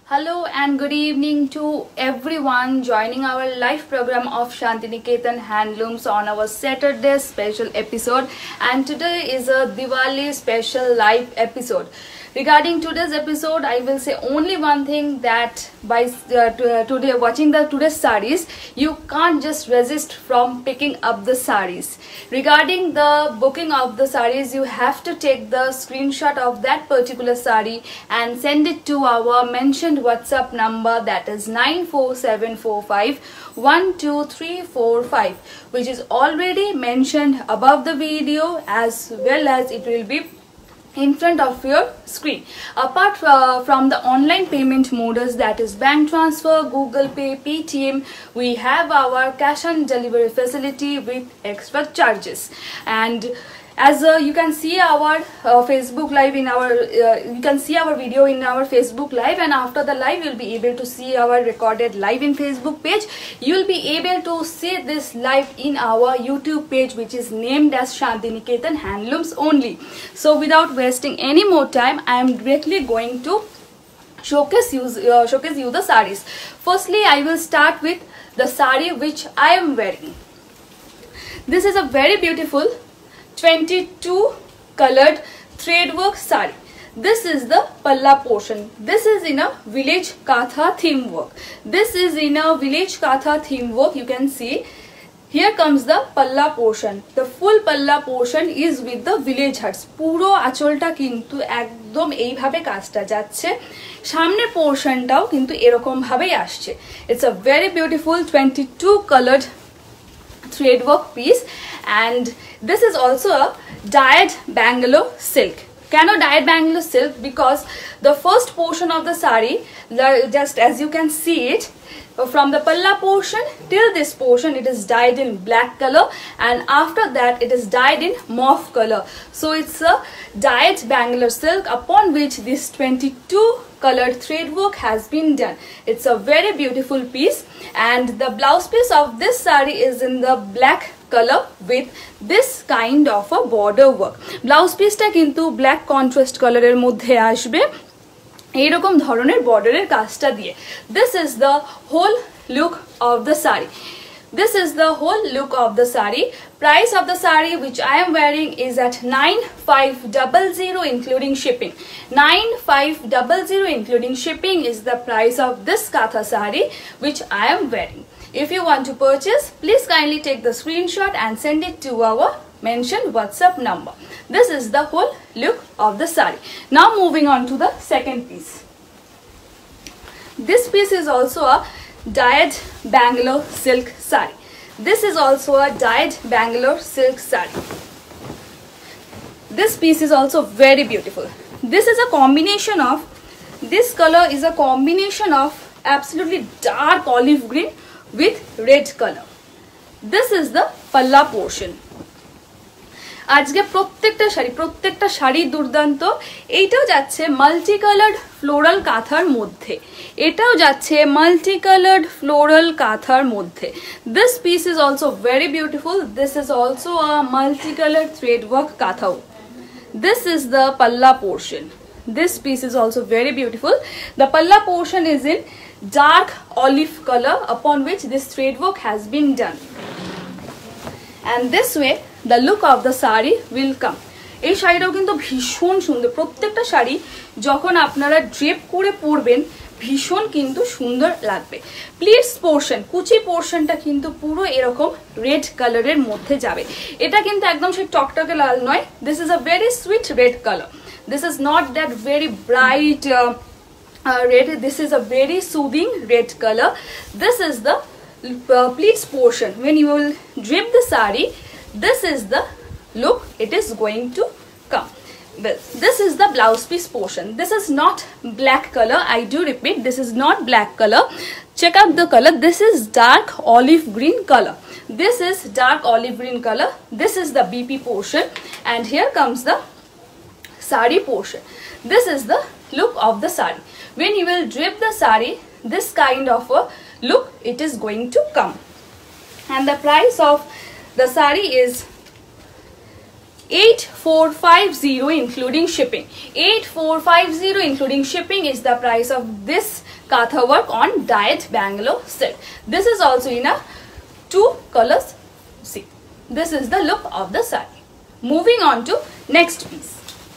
Hello and good evening to everyone joining our live program of Shantiniketan Handlooms on our Saturday special episode, and today is a Diwali special live episode. Regarding today's episode, I will say only one thing, that by today watching the today's sarees, you can't just resist from picking up the sarees. Regarding the booking of the sarees, you have to take the screenshot of that particular saree and send it to our mentioned WhatsApp number, that is 94745 which is already mentioned above the video, as well as it will be in front of your screen. Apart from the online payment modes, that is bank transfer, Google Pay, Paytm, we have our cash on delivery facility with extra charges. And as you can see our Facebook live in our you can see our video in our Facebook live, and after the live you'll be able to see our recorded live in Facebook page. You'll be able to see this live in our YouTube page, which is named as Shantiniketan Handlooms only. So without wasting any more time, I am directly going to showcase you the sarees. Firstly, I will start with the saree which I am wearing. This is a very beautiful 22 colored thread work saree. This is the palla portion. This is in a village katha theme work. This is in a village katha theme work. You can see here comes the palla portion. The full palla portion is with the village huts. পুরো আঁচলটা কিন্তু একদম এইভাবে কাজটা যাচ্ছে, সামনের পোরশনটাও কিন্তু এরকম ভাবেই আসছে। It's a very beautiful 22 colored thread work piece, and this is also a dyed Bangalore silk. Can I dyed Bangalore silk? Because the first portion of the saree, just as you can see it, from the palla portion till this portion, it is dyed in black color, and after that it is dyed in mauve color. So it's a dyed Bangalore silk upon which this 22 colored thread work has been done. It's a very beautiful piece, and the blouse piece of this saree is in the black color with this kind of a border work. Blouse piece ta kintu black contrast color er moddhe ashbe এইরকম ধরনের বর্ডারের কাজটা দিয়ে। This is the whole look of the saree. This is the whole look of the saree. Price of the saree which I am wearing is at 9500 including shipping. 9500 including shipping is the price of this katha saree which I am wearing. If you want to purchase, please kindly take the screenshot and send it to our mentioned WhatsApp number. This is the whole look of the saree. Now moving on to the second piece. This piece is also a dyed Bangalore silk saree. This is also a dyed Bangalore silk saree. This piece is also very beautiful. This is a combination of, this color is a combination of absolutely dark olive green with red color. This is the palla portion. আজকে প্রত্যেকটা শাড়ি দুর্দান্ত। এইটাও যাচ্ছে multi coloured floral কাঁথার মধ্যে, এটাও যাচ্ছে multi coloured floral কাঁথার মধ্যে। This piece is also very beautiful. This is also a multi colored thread work kathao. This is the palla portion. This piece is also very beautiful. The palla portion is in dark olive color upon which this thread work has been done, and this way the look of the saree will come. এই শাড়িটাও কিন্তু ভীষণ সুন্দর। প্রত্যেকটা শাড়ি যখন আপনারা drape করে পরবেন ভীষণ কিন্তু সুন্দর লাগবে। প্লিটস পোর্শন, কুচি পোর্শনটা কিন্তু পুরো এরকম রেড কালারের মধ্যে যাবে। এটা কিন্তু একদম সেই টকটকে লাল নয়। This is a very sweet red colour. This is not that very bright red. This is a very soothing red color. This is the pleats portion. When you will drape the saree, this is the look it is going to come. This is the blouse piece portion. This is not black color. I do repeat, this is not black color. Check out the color. This is dark olive green color. This is dark olive green color. This is the BP portion, and here comes the saree portion. This is the look of the saree. When you will drape the saree, this kind of a look it is going to come, and the price of the saree is 8450 including shipping. 8450 including shipping is the price of this Katha work on dyed Bangalore silk. This is also in a 2 colors. See, this is the look of the saree. Moving on to next piece.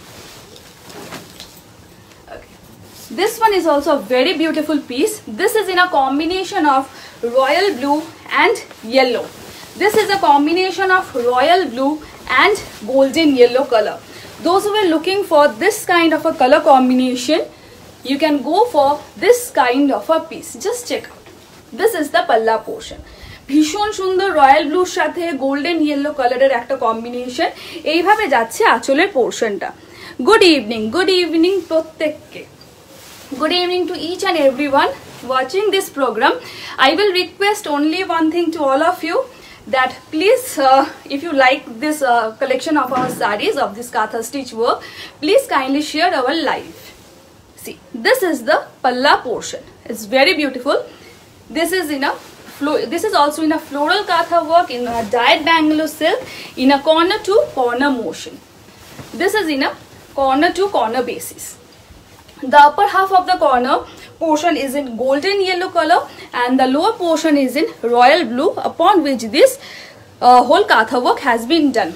Okay. This one is also a very beautiful piece. This is in a combination of royal blue and yellow. This is a combination of royal blue and golden yellow color. Those who are looking for this kind of a color combination, you can go for this kind of a piece. Just check out. This is the palla portion. ভীষণ সুন্দর royal ব্লুর সাথে golden yellow কালারের একটা combination, এইভাবে যাচ্ছে আঁচলের পোর্শনটা। গুড ইভিনিং প্রত্যেককে। Good evening to each and everyone watching this program. I will request only one thing to all of you, that please if you like this collection of our sarees of this Katha stitch work, please kindly share our live. See, this is the palla portion. It's very beautiful. This is also in a floral Katha work in a dyed Bangalore silk in a corner to corner motion. This is in a corner to corner basis. The upper half of the corner portion is in golden yellow color and the lower portion is in royal blue, upon which this whole Katha work has been done.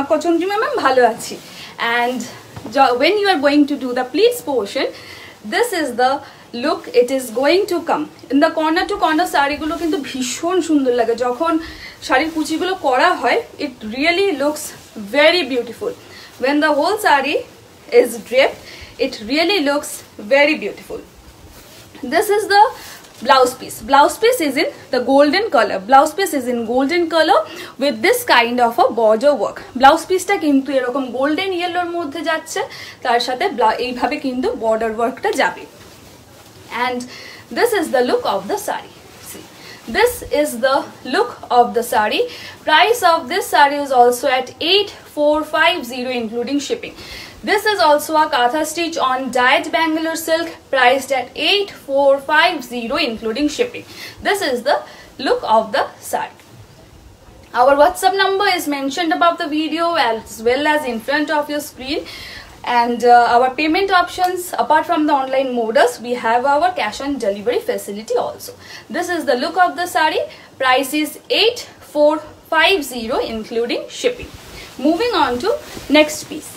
And when you are going to do the pleats portion, this is the look it is going to come. In the corner to corner saree gulo kintu bhishon sundor lage jokhon sharir kuchi gulo kora hoy, it really looks very beautiful. When the whole saree is draped, it really looks very beautiful. This is the blouse piece. Blouse piece is in the golden color. Blouse piece is in golden color with this kind of a border work. Blouse piece ta kintu erokom golden yellow er moddhe jacche, tar sathe ei bhabe kintu border work ta jabe. And this is the look of the saree. See, this is the look of the saree. Price of this saree is also at 8450 including shipping. This is also a Katha stitch on dyed Bangalore silk, priced at 8450 including shipping. This is the look of the saree. Our WhatsApp number is mentioned above the video as well as in front of your screen. And our payment options, apart from the online modus, we have our cash on delivery facility also. This is the look of the saree. Price is 8450 including shipping. Moving on to next piece.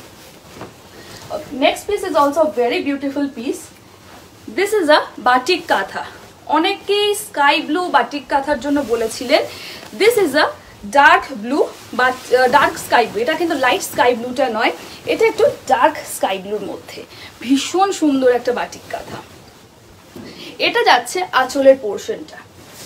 Next piece is also a very beautiful piece. This is a batik Katha. অনেকেই sky blue batik কাঁথার জন্য বলেছিলেন। This is a dark blue but dark sky blue. এটা কিন্তু light sky ব্লুটা নয়, এটা একটু ডার্ক স্কাই ব্লুর মধ্যে। ভীষণ সুন্দর একটা বাটিক কাঁথা। এটা যাচ্ছে আঁচলের পোর্শনটা।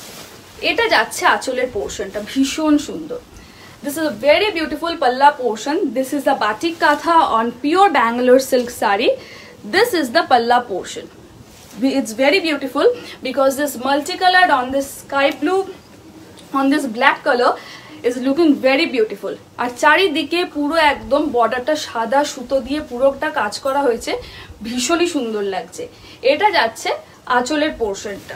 ভীষণ সুন্দর। This is a very beautiful palla portion. This is the batik Katha on pure Bangalore silk saree. This is the palla portion. It's very beautiful because this multicolored on this sky blue, on this black color is looking very beautiful. আর চারিদিকে পুরো একদম বর্ডারটা সাদা সুতো দিয়ে পুরোটা কাজ করা হয়েছে, ভীষণই সুন্দর লাগছে। এটা যাচ্ছে আঁচলের পোর্শনটা।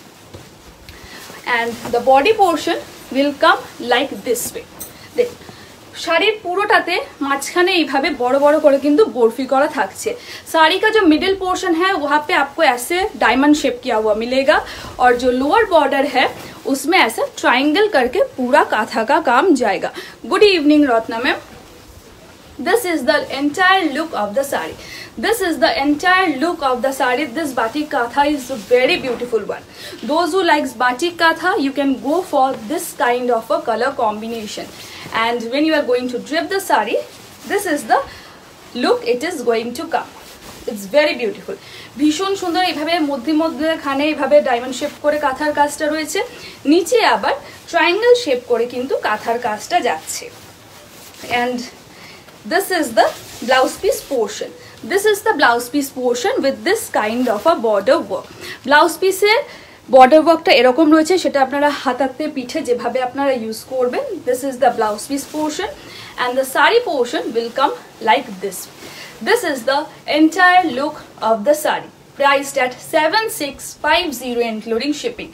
And the body portion will come like this way. দেখুন, শাড়ির পুরোটাতে মাঝখানে এইভাবে বড় বড় করে কিন্তু বরফি করা থাকছে। साड़ी का जो मिडिल पोर्शन है वहाँ पे आपको ऐसे डायमंड शेप किया हुआ मिलेगा और जो लोअर बॉर्डर है उसमें ऐसा ट्रायंगल करके पूरा काथा का काम जाएगा। Good evening Ratna ma'am. This is the entire look of the saree. This is the entire look of the saree. This batik Katha is a very beautiful one. Those who likes batik Katha, you can go for this kind of a color combination. And when you are going to drape the saree, this is the look it is going to come. It's very beautiful. ভীষণ সুন্দর। এইভাবে মধ্যখানে এইভাবে diamond shape করে কাঁথার কাজটা রয়েছে, নিচে আবার ট্রায়াঙ্গেল শেপ করে কিন্তু কাঁথার কাজটা যাচ্ছে। And this is the blouse piece portion. This is the blouse piece portion with this kind of a border work. Blouse piece এর border workটা এরকম রয়েছে, সেটা আপনারা হাতাতে পিঠে যেভাবে আপনারা ইউজ করবেন। This is the blouse piece portion and the saree portion will come like this. This is the entire look of the saree. priced at 7650 including shipping.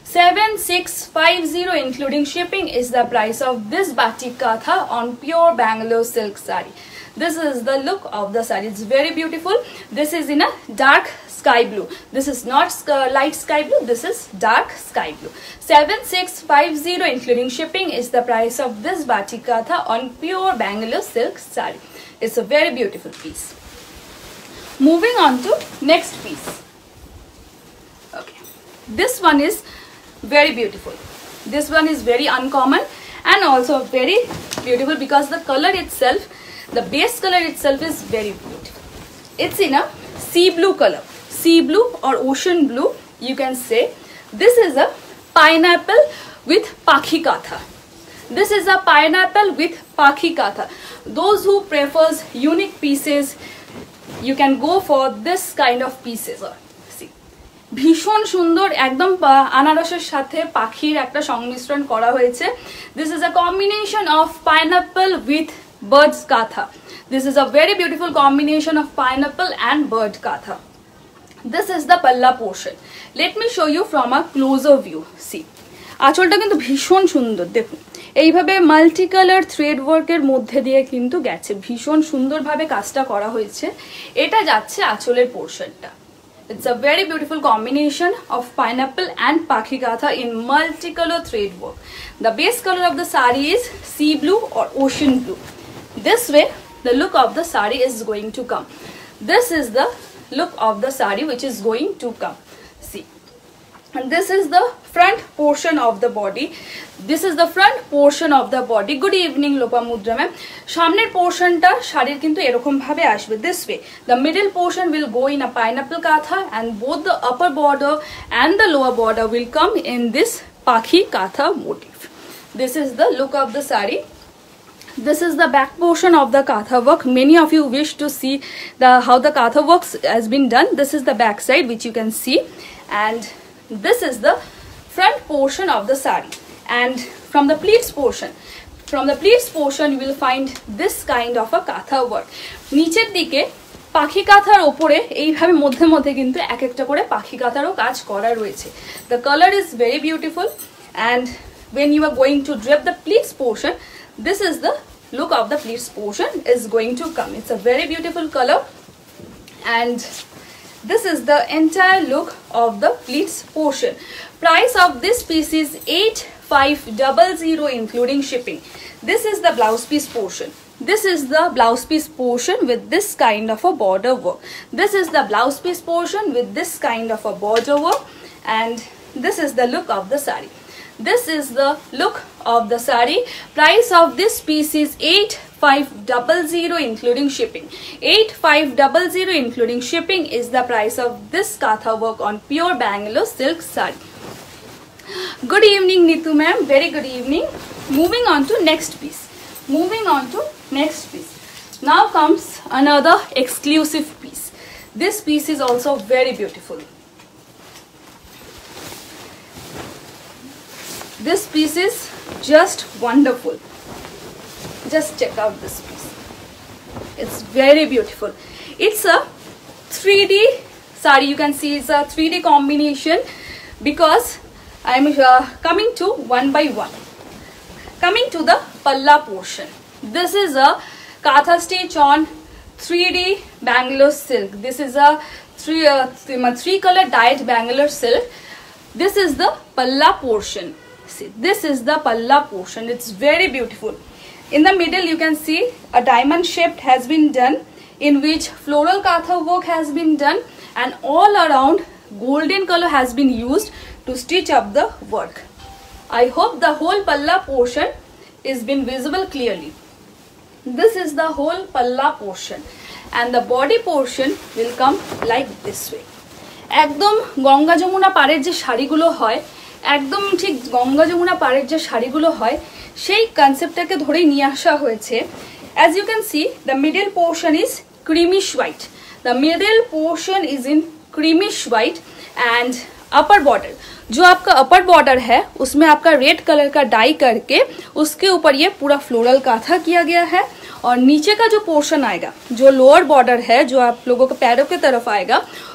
7650 including shipping is the price of this batik katha on pure Bangalore silk sari. This is the look of the sari. It's very beautiful. This is in a dark sky blue. This is not light sky blue. This is dark sky blue. 7650 including shipping is the price of this batik katha on pure Bangalore silk sari. It's a very beautiful piece. Moving on to next piece. Okay, this one is very beautiful. This one is very uncommon and also very beautiful because the color itself, the base color itself is very beautiful. It's in a sea blue color, sea blue or ocean blue you can say. This is a pineapple with pakhi katha. This is a pineapple with pakhi katha. Those who prefers unique pieces, you can go for this kind of pieces. See, ভীষণ সুন্দর একদম আনারসের সাথে পাখির একটা সংমিশ্রণ করা হয়েছে. This is a combination of pineapple with birds katha. This is a very beautiful combination of pineapple and bird katha. This is the palla portion. Let me show you from a closer view. See, আঁচলটা কিন্তু ভীষণ সুন্দর. দেখুন এইভাবে multi colour thread ওয়ার্কের মধ্যে দিয়ে কিন্তু গেছে, ভীষণ সুন্দরভাবে কাজটা করা হয়েছে. এটা যাচ্ছে আঁচলের পোর্শনটা. It's a very beautiful combination of pineapple and pakhi katha in multicolor thread work. The base color of the sari is sea blue or ocean blue. This way the look of the sari is going to come. This is the look of the sari which is going to come. See, and this is the front portion of the body. This is the front portion of the body. Good evening Lopamudra ma'am. সামনের পোর্শনটা শাড়ির কিন্তু এরকম ভাবে আসবে. This way the middle portion will go in a pineapple katha and both the upper border and the lower border will come in this pakhi katha motif. This is the look of the sari. This is the back portion of the katha work. Many of you wish to see how the katha work has been done. This is the back side which you can see, and this is the front portion of the sari. And from the pleats portion you will find this kind of a katha work. নিচের দিকে পাখি কাঁথার উপরে এইভাবে মধ্যে মধ্যে কিন্তু এক একটা করে পাখি কাঁথারও কাজ করা রয়েছে. The color is very beautiful, and when you are going to drape the pleats portion, this is the look of the pleats portion is going to come. It's a very beautiful color, and this is the entire look of the pleats portion. Price of this piece is 8500 including shipping. This is the blouse piece portion. This is the blouse piece portion with this kind of a border work. This is the blouse piece portion with this kind of a border work, and this is the look of the sari. This is the look of the sari. Price of this piece is 8500 including shipping. 8500 including shipping is the price of this katha work on pure Bangalore silk sari. Good evening Neetu ma'am, very good evening. Moving on to next piece. Now comes another exclusive piece. This piece is also very beautiful. This piece is just wonderful. Just check out this piece. It's very beautiful. It's a 3D sari. You can see it's a 3D combination because I am coming to one by one. Coming to the palla portion. This is a katha stitch on 3D Bangalore silk. This is a three color dyed Bangalore silk. This is the palla portion. See, this is the palla portion. It's very beautiful. In the middle you can see a diamond shape has been done, in which floral katha work has been done, and all around golden color has been used to stitch up the work. I hope the whole palla portion is been visible clearly. This is the whole palla portion, and the body portion will come like this way. একদম গঙ্গা যমুনা পাড়ের যে শাড়িগুলো হয়, একদম ঠিক গঙ্গা যমুনা পাড়ের যে শাড়িগুলো হয় সেই কনসেপ্টটাকে ধরেই নিয়ে আসা হয়েছে. As you can see, the middle portion is creamish white. The middle portion is in creamish white, and upper border, जो आपका अपर बॉर्डर है उसमें आपका रेड कलर का डाई करके उसके ऊपर ये पूरा फ्लोरल काथा किया गया है. और नीचे का जो पोर्शन आएगा, जो लोअर बॉर्डर है जो आप लोगों के पैरों की तरफ आएगा,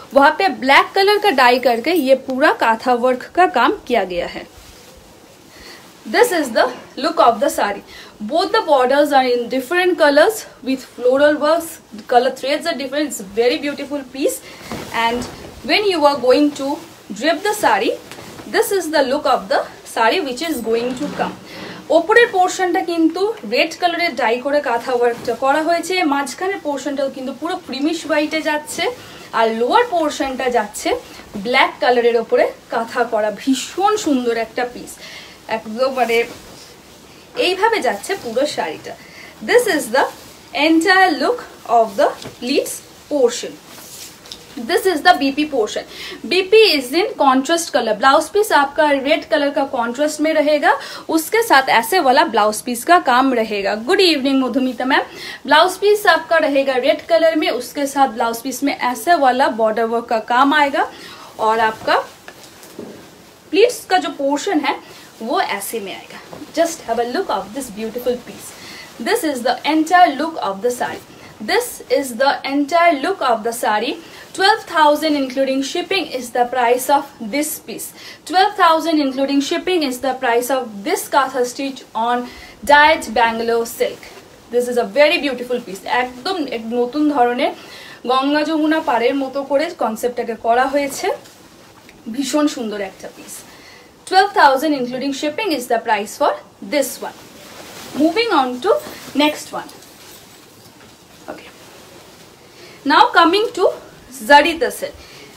वहां पे ब्लैक कलर का डाई करके ये पूरा काथा वर्क का काम किया गया है। This is the look of the sari. Both the borders are in different colors with floral works. The color threads are different. It's a very beautiful piece. And when you are going to drape the sari, this is the look of the sari which is going to come. ওপরের পোর্শনটা কিন্তু red কালারের dye করে কাঁথা ওয়ার্কটা করা হয়েছে, মাঝখানের পোর্শনটাও কিন্তু পুরো ক্রিমিশ হোয়াইটে যাচ্ছে, আর লোয়ার পোর্শনটা যাচ্ছে ব্ল্যাক কালারের ওপরে কাঁথা করা। ভীষণ সুন্দর একটা পিস, একদম মানে এইভাবে যাচ্ছে পুরো শাড়িটা। This is the entire look of the pleats portion. This is the BP portion. BP is in contrast colour. Blouse piece आपका रेड कलर का कॉन्ट्रास्ट में रहेगा, उसके साथ ऐसे वाला ब्लाउज पीस का काम रहेगा। Good evening Madhumita ma'am. Blouse piece आपका रहेगा रेड कलर में, उसके साथ ब्लाउज पीस में ऐसे वाला बॉर्डर वर्क का काम आएगा, और आपका प्लीट्स का जो पोर्शन है वो ऐसे में आएगा। Just have a look of this beautiful piece. This is the entire look of the sari. This is the entire look of the sari. 12,000 including shipping is the price of this piece. 12,000 including shipping is the price of this katha stitch on dyed Bangalore silk. This is a very beautiful piece. একদম এক নতুন ধরনের গঙ্গা যমুনা পাড়ের মতো করে কনসেপ্টটাকে করা হয়েছে। ভীষণ সুন্দর একটা piece. 12,000 including shipping is the price for this one. Moving on to next one. Okay. Now coming to zari tasar.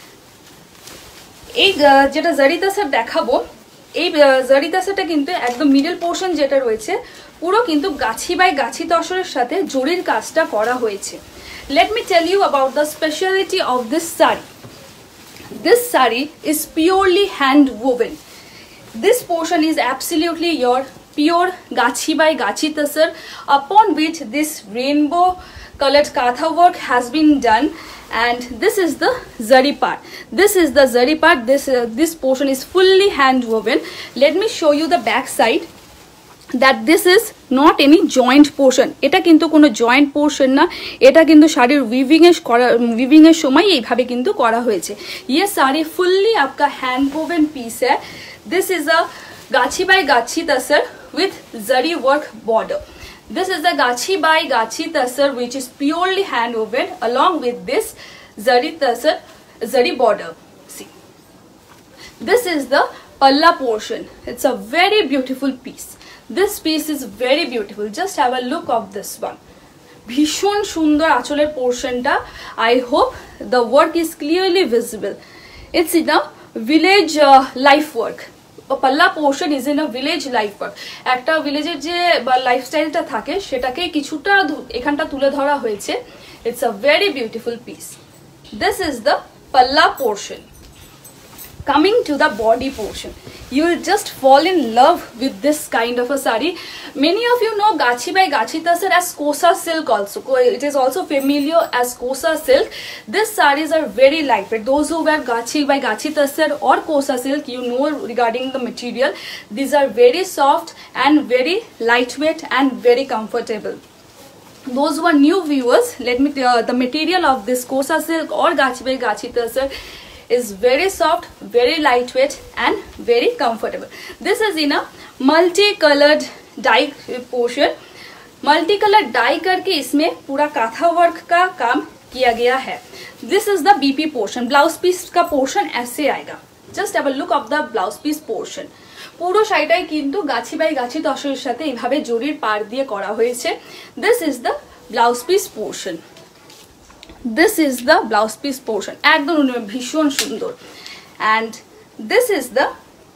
এই যেটা জারি তাসার দেখাবো, এই জারি তাসারটা কিন্তু একদম মিডল পোর্শন যেটা রয়েছে পুরো কিন্তু গাছি বাই গাছি তসরের সাথে জরির কাজটা করা হয়েছে। Let me tell you about the speciality of this sari. This sari is purely hand woven. This portion is absolutely your pure gachi by gachi tasar, upon which this rainbow colored katha work has been done, and this is the zari part. This is the zari part. This portion is fully hand woven. Let me show you the back side, that this is not any joint portion. এটা কিন্তু কোনো joint portion না, এটা কিন্তু শাড়ির weaving এর সময় এইভাবে কিন্তু করা হয়েছে। ये साड़ी fully आपका hand woven piece है। This is a gachi by gachi tasar with zari work border. This is the gachi by gachi tasar which is purely hand woven along with this zari border. See, this is the palla portion. It's a very beautiful piece. This piece is very beautiful. Just have a look of this one. ভীষণ সুন্দর আঁচলের পোর্শনটা। I hope the work is clearly visible. It's in a village life work. Palla portion is in a village life work. একটা ভিলেজের যে লাইফস্টাইলটা থাকে সেটাকে কিছুটা এখানটা তুলে ধরা হয়েছে। It's a very beautiful piece. This is the palla portion. Coming to the body portion, you will just fall in love with this kind of a sari. Many of you know gachi by gachi tasar as kosa silk also. It is also familiar as kosa silk. These saris are very lightweight. Those who wear gachi by gachi tasar or kosa silk, you know regarding the material. These are very soft and very lightweight and very comfortable. Those who are new viewers, let me the material of this kosa silk or gachi by gachi tasar is very soft, very lightweight and very comfortable. This is in a multicolored dye portion. Multicolored dye करके इसमें पूरा काथा work का काम किया गया है। This is the BP portion. Blouse piece का portion ऐसे आएगा। Just have a look of the blouse piece portion. পুরো শাড়িটাই কিন্তু গাছি বাই গাছি তসরের সাথে এইভাবে জরির পাড় দিয়ে করা হয়েছে। This is the blouse piece portion. This is the blouse piece portion. একদম ভীষণ সুন্দর। And this is the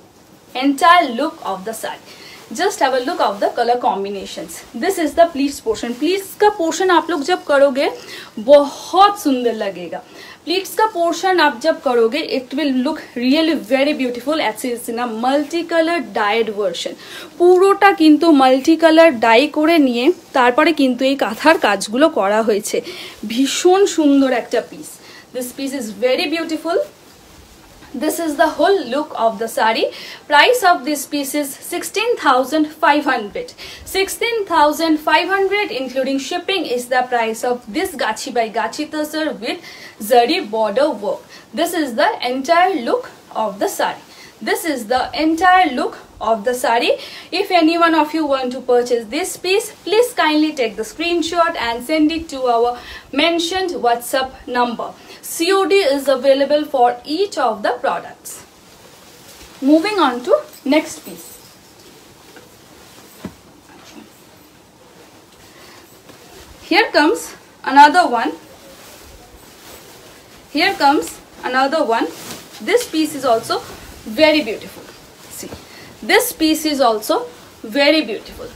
entire look of the sari. Just have a look of the color combinations. This is the pleats portion. Pleats का portion आप लोग जब करोगे बहुत सुंदर लगेगा। Pleats का portion आप जब करोगे it will look really very beautiful as it's in a multicolored dyed version. পুরোটা কিন্তু multicolored dye করে নিয়ে তারপরে কিন্তু এই কাঁথার কাজগুলো করা হয়েছে। ভীষণ সুন্দর একটা piece. This piece is very beautiful. This is the whole look of the sari. Price of this piece is 16,500. 16,500 including shipping is the price of this gachi by gachi tasar with zari border work. This is the entire look of the sari. This is the entire look of the sari. If any one of you want to purchase this piece, please kindly take the screenshot and send it to our mentioned WhatsApp number. COD is available for each of the products. Moving on to next piece. Here comes another one. Here comes another one. This piece is also very beautiful. See, this piece is also very beautiful.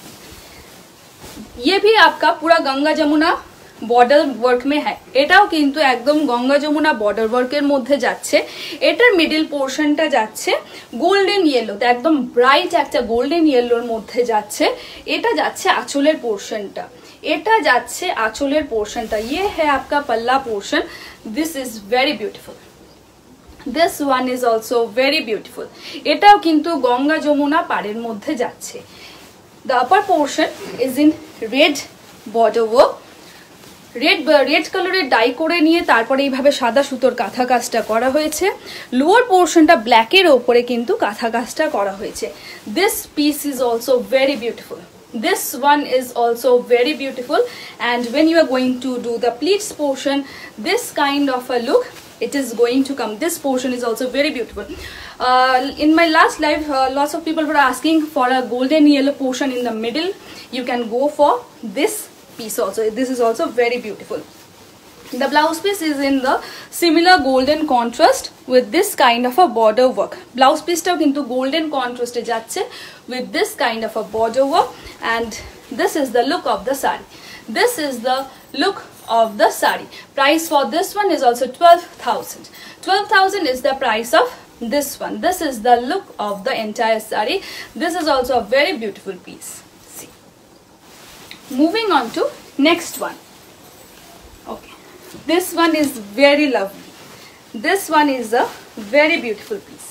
ये भी आपका पूरा Ganga Jamuna border work में है। एटाও কিন্তু একদম Ganga Jamuna border ওয়ার্কের মধ্যে যাচ্ছে। এটার মিডল পোরশনটা যাচ্ছে গোল্ডেন ইয়েলোতে, একদম ব্রাইট একটা গোল্ডেন ইয়েলোর মধ্যে যাচ্ছে। এটা যাচ্ছে আঁচলের পোরশনটা, এটা যাচ্ছে আঁচলের পোরশনটা। ये है आपका palla portion. This is very beautiful. This one is also very beautiful. এটাও কিন্তু গঙ্গা যমুনা পাড়ের মধ্যে যাচ্ছে। The upper portion is in red border work. Red কালারের ডাই করে নিয়ে তারপরে এইভাবে সাদা সুতোর কাঁথা কাজটা করা হয়েছে। লোয়ার পোর্শনটা ব্ল্যাকের ওপরে কিন্তু কাঁথা কাজটা করা হয়েছে। This piece is also very beautiful. This one is also very beautiful, and when you are going to do the pleats portion, this kind of a look it is going to come. This portion is also very beautiful. In my last live, lots of people were asking for a golden yellow portion in the middle. You can go for this piece also. This is also very beautiful. The blouse piece is in the similar golden contrast with this kind of a border work. Blouse piece টাও কিন্তু golden contrast এ যাচ্ছে with this kind of a border work, and this is the look of the sari. This is the look of the sari. Price for this one is also 12,000. 12,000 is the price of this one. This is the look of the entire sari. This is also a very beautiful piece. See. Moving on to next one. Okay. This one is very lovely. This one is a very beautiful piece.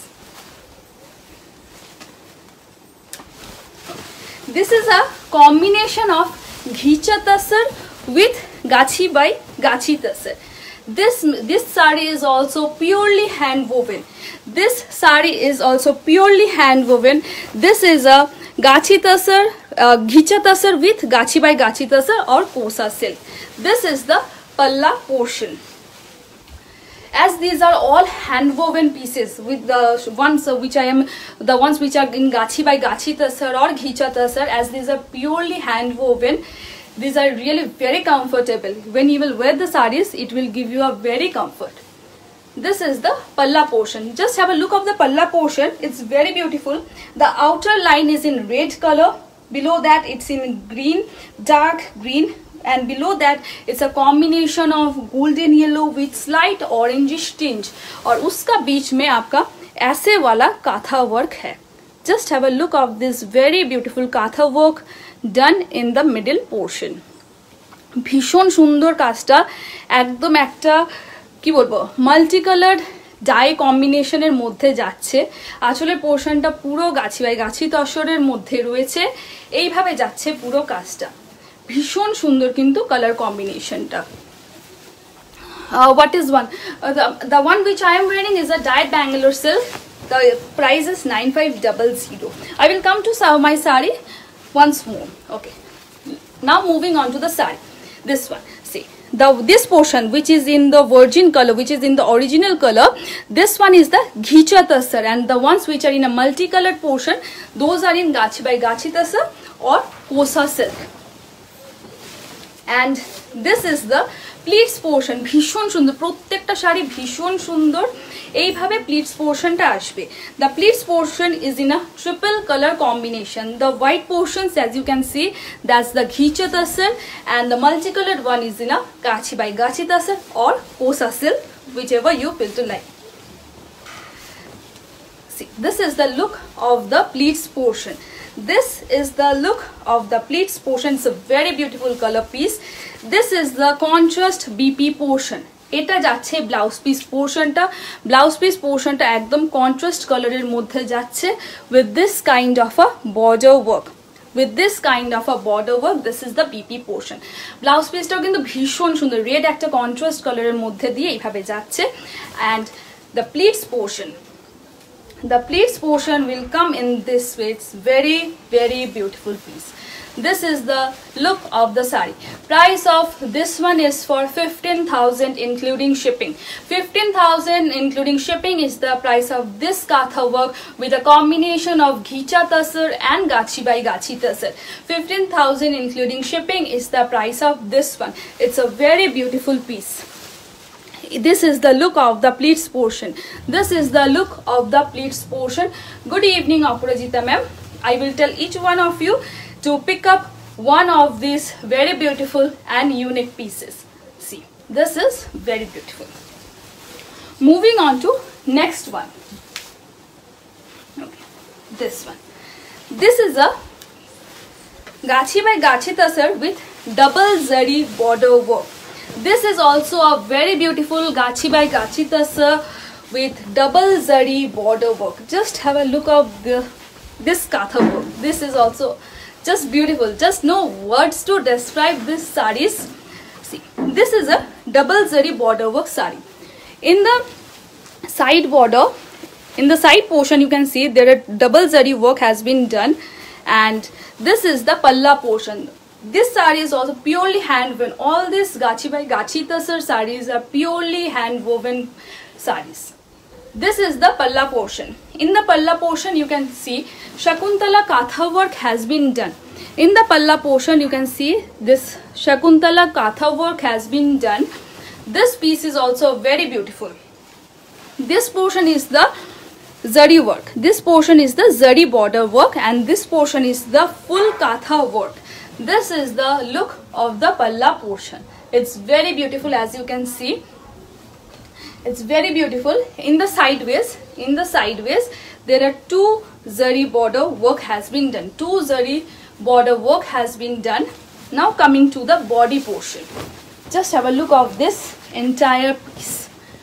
This is a combination of Ghicha Tasar with Gachi by Gachi Tasar. This sari is also purely hand woven. This sari is also purely hand woven. This is a Gachi Tasar, Ghicha Tasar with Gachi by Gachi Tasar or Kosa silk. This is the palla portion. As these are all hand woven pieces with the ones which are in Gachi by Gachi Tasar or Ghicha Tasar, as these are purely hand woven, these are really very comfortable. When you will wear the saris, it will give you a very comfort. This is the palla portion. Just have a look of the palla portion. It's very beautiful. The outer line is in red color. Below that it's in green, dark green, and below that it's a combination of golden yellow with slight orangish tinge, और उसका बीच में आपका ऐसे वाला kantha work है. Just have a look of this very beautiful katha work done in the middle portion. ভীষণ সুন্দর কাজটা, একদম একটা কি বলবো মাল্টি কালার্ড ডাই কম্বিনেশনের মধ্যে যাচ্ছে। আঁচলের পোর্শনটা পুরো গাছি বাই গাছি তসরের মধ্যে রয়েছে, এইভাবে যাচ্ছে পুরো কাজটা। ভীষণ সুন্দর কিন্তু কালার কম্বিনেশনটা। What is one? The one which I am wearing is a dyed Bangalore silk. The price is 9500. I will come to my sari once more. Okay. Now moving on to the sari. This one. See, this portion which is in the virgin color, which is in the original color, this one is the Ghicha Tasar, and the ones which are in a multicolored portion, those are in Gachi by Gachi Tasar or Kosa silk. And this is the pleats portion. ভীষণ সুন্দর, প্রত্যেকটা শাড়ি ভীষণ সুন্দর। এইভাবে pleats portionটা আসবে। The pleats portion is in a triple color combination. The white portions, as you can see, that's the Ghicha Tasar, and the multicolored one is in a Gachi by Gachi Tasar or Kosa silk, whichever you feel to like. See, this is the look of the pleats portion. This is the look of the pleats portion. It's a very beautiful color piece. This is the contrast BP portion. এটা যাচ্ছে blouse piece পোর্শনটা। Blouse piece পোর্শনটা একদম contrast কালারের মধ্যে যাচ্ছে with this kind of a border work. with this kind of a border work. This is the PP portion. Blouse piece টাও কিন্তু ভীষণ সুন্দর, রেড একটা কন্ট্রাস্ট কালারের মধ্যে দিয়ে এইভাবে যাচ্ছে। and the pleats portion, the pleats portion will come in this way. It's very very beautiful piece. This is the look of the sari. Price of this one is for 15,000 including shipping. 15,000 including shipping is the price of this katha work with a combination of ghicha tasar and gachi by gachi tasar. 15,000 including shipping is the price of this one. It's a very beautiful piece. This is the look of the pleats portion. This is the look of the pleats portion. Good evening Aparajita ma'am. I will tell each one of you to pick up one of these very beautiful and unique pieces. See, this is very beautiful. Moving on to next one. Okay, this one. This is a gachi by gachi tasar with double zari border work. This is also a very beautiful gachi by gachi tasar with double zari border work. Just have a look of this katha work. This is also just beautiful, just no words to describe this sarees. See, this is a double zari border work saree. In the side border, in the side portion you can see there are double zari work has been done, and this is the palla portion. This saree is also purely hand woven. All these gachi by gachi tasar sarees are purely hand woven sarees. This is the palla portion. In the palla portion you can see Shakuntala katha work has been done. In the palla portion you can see this Shakuntala katha work has been done. This piece is also very beautiful. This portion is the zari work. This portion is the zari border work, and this portion is the full katha work. This is the look of the palla portion. It's very beautiful, as you can see. It's very beautiful. In the sideways there are two zari border work has been done. Two zari border work has been done. Now coming to the body portion. Just have a look of this entire piece.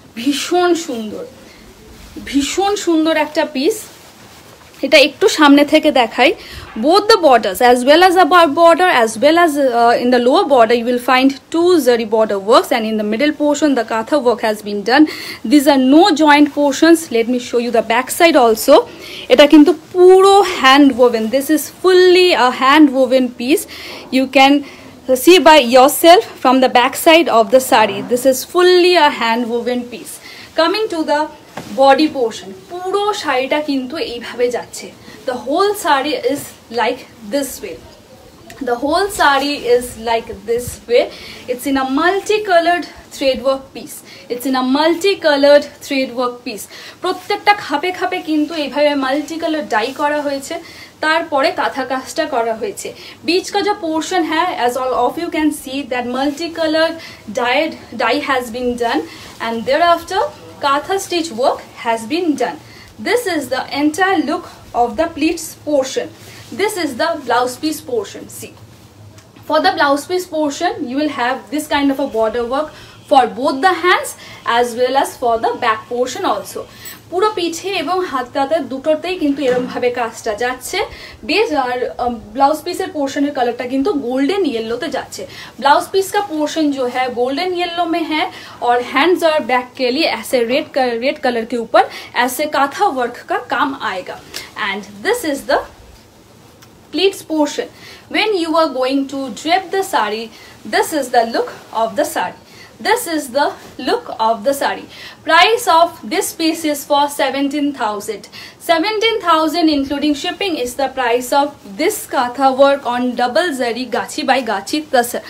ভীষণ সুন্দর একটা piece. এটা একটু সামনে থেকে দেখাই। Both the borders, as well as above border as well as in the lower border, you will find two zari border works, and in the middle portion the katha work has been done. These are no joint portions. Let me show you the back side also. Eta kintu puro hand woven. This is fully a hand woven piece. You can see by yourself from the back side of the sari. This is fully a hand woven piece. Coming to the body portion, puro শাড়িটা কিন্তু এইভাবে যাচ্ছে। The whole saree is like this way. The whole saree is like this way. It's in a multicolored thread work piece. It's in a multicolored thread work piece. প্রত্যেকটা খাপে খাপে কিন্তু এইভাবে multicolored die করা হয়েছে, তারপরে কাঁথা কাজটা করা হয়েছে। बीच का जो portion है, as all of you can see, that multicolored dye has been done, and thereafter katha stitch work has been done. This is the entire look of the pleats portion. This is the blouse piece portion. See, for the blouse piece portion you will have this kind of a border work for both the hands as well as for the back portion also. পুরো পিঠে এবং হাতটাতে দুটোতেই কিন্তু এরকম ভাবে কাজটা যাচ্ছে। Base আর blouse पीसের पोर्शनের कलरটা কিন্তু गोल्डन येलोতে যাচ্ছে। ब्लाउज पीस का पोर्शन जो है गोल्डन येलो में है, और हैंड्स और बैक के लिए ऐसे रेड कलर के ऊपर ऐसे काथा वर्क का काम आएगा। And this is the pleats portion. When you are going to drape the sari, this is the look of the sari. This is the look of the sari. Price of this piece is for 17,000. 17,000 including shipping is the price of this katha work on double zari gachi by gachi tasar.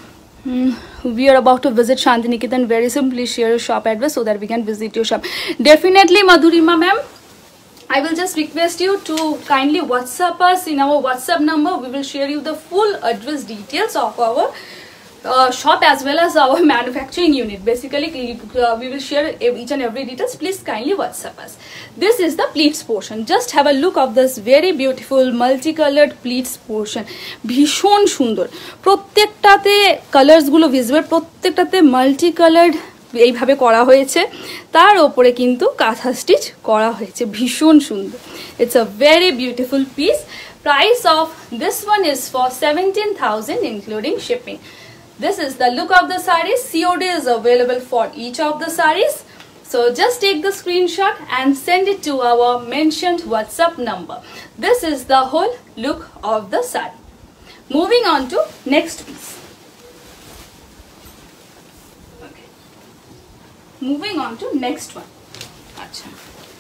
We are about to visit Shantiniketan very soon. Please share your shop address so that we can visit your shop. Definitely Madhurima ma'am, I will just request you to kindly WhatsApp us in our WhatsApp number. We will share you the full address details of our shop as well as our manufacturing unit. Basically we will share each and every details. Please kindly WhatsApp us. This is the pleats portion. Just have a look of this very beautiful multicolored pleats portion. ভীষণ সুন্দর, প্রত্যেকটাতে colours গুলো visible, প্রত্যেকটাতে মাল্টিকালার্ড এইভাবে করা হয়েছে, তার উপরে কিন্তু কাঁথা স্টিচ করা হয়েছে, ভীষণ সুন্দর। It's a very beautiful piece. Price of this one is for 17,000 including shipping. This is the look of the sarees. COD is available for each of the sarees. So just take the screenshot and send it to our mentioned WhatsApp number. This is the whole look of the saree. Moving on to next piece. Okay. Moving on to next one. Achha.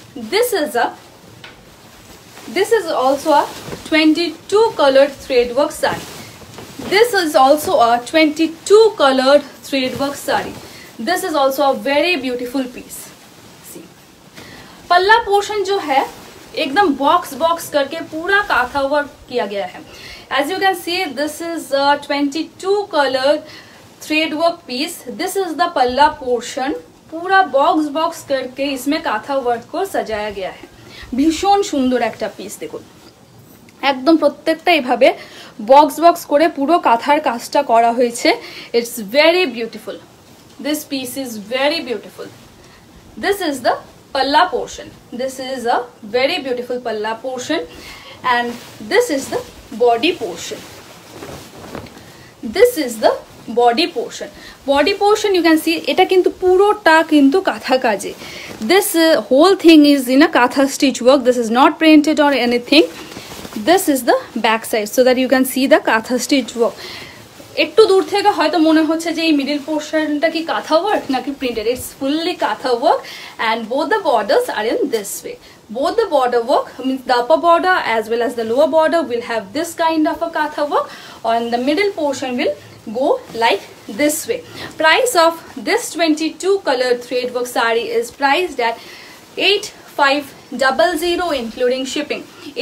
This is also a 22 colored thread work saree. This is also a 22 colored thread work saree. This is also a very beautiful piece. See, palla portion जो है एकदम box करके पूरा काथा work किया गया है. As you can see, this is a 22 colored thread work piece. This is the palla portion. पूरा box करके इसमें काथा वर्क को सजाया गया है. ভীষণ সুন্দর একটা পিস দেখুন, একদম প্রত্যেকটা এইভাবে বক্স করে পুরো কাঁথার কাজটা করা হয়েছে. It's very beautiful. This piece is very beautiful. This is the palla portion. This is a very beautiful palla portion and this is the body portion. This is the body portion. You can see এটা কিন্তু পুরোটা কিন্তু কাঁথা কাজে. This whole thing is in a katha stitch work. This is not printed or anything. This is the back side so that you can see the katha stitch work. একটু দূর থেকে হয়তো মনে হচ্ছে যে এই মিডল পোর্শনটা কি কাঁথা ওয়ার্ক নাকি printed. It's fully kantha work and both the borders are in this way. Both the border work means the upper border as well as the lower border will have this kind of a katha work, and the middle portion will go like this way. Price of this 22 colored thread work saree is priced at 8500 including shipping.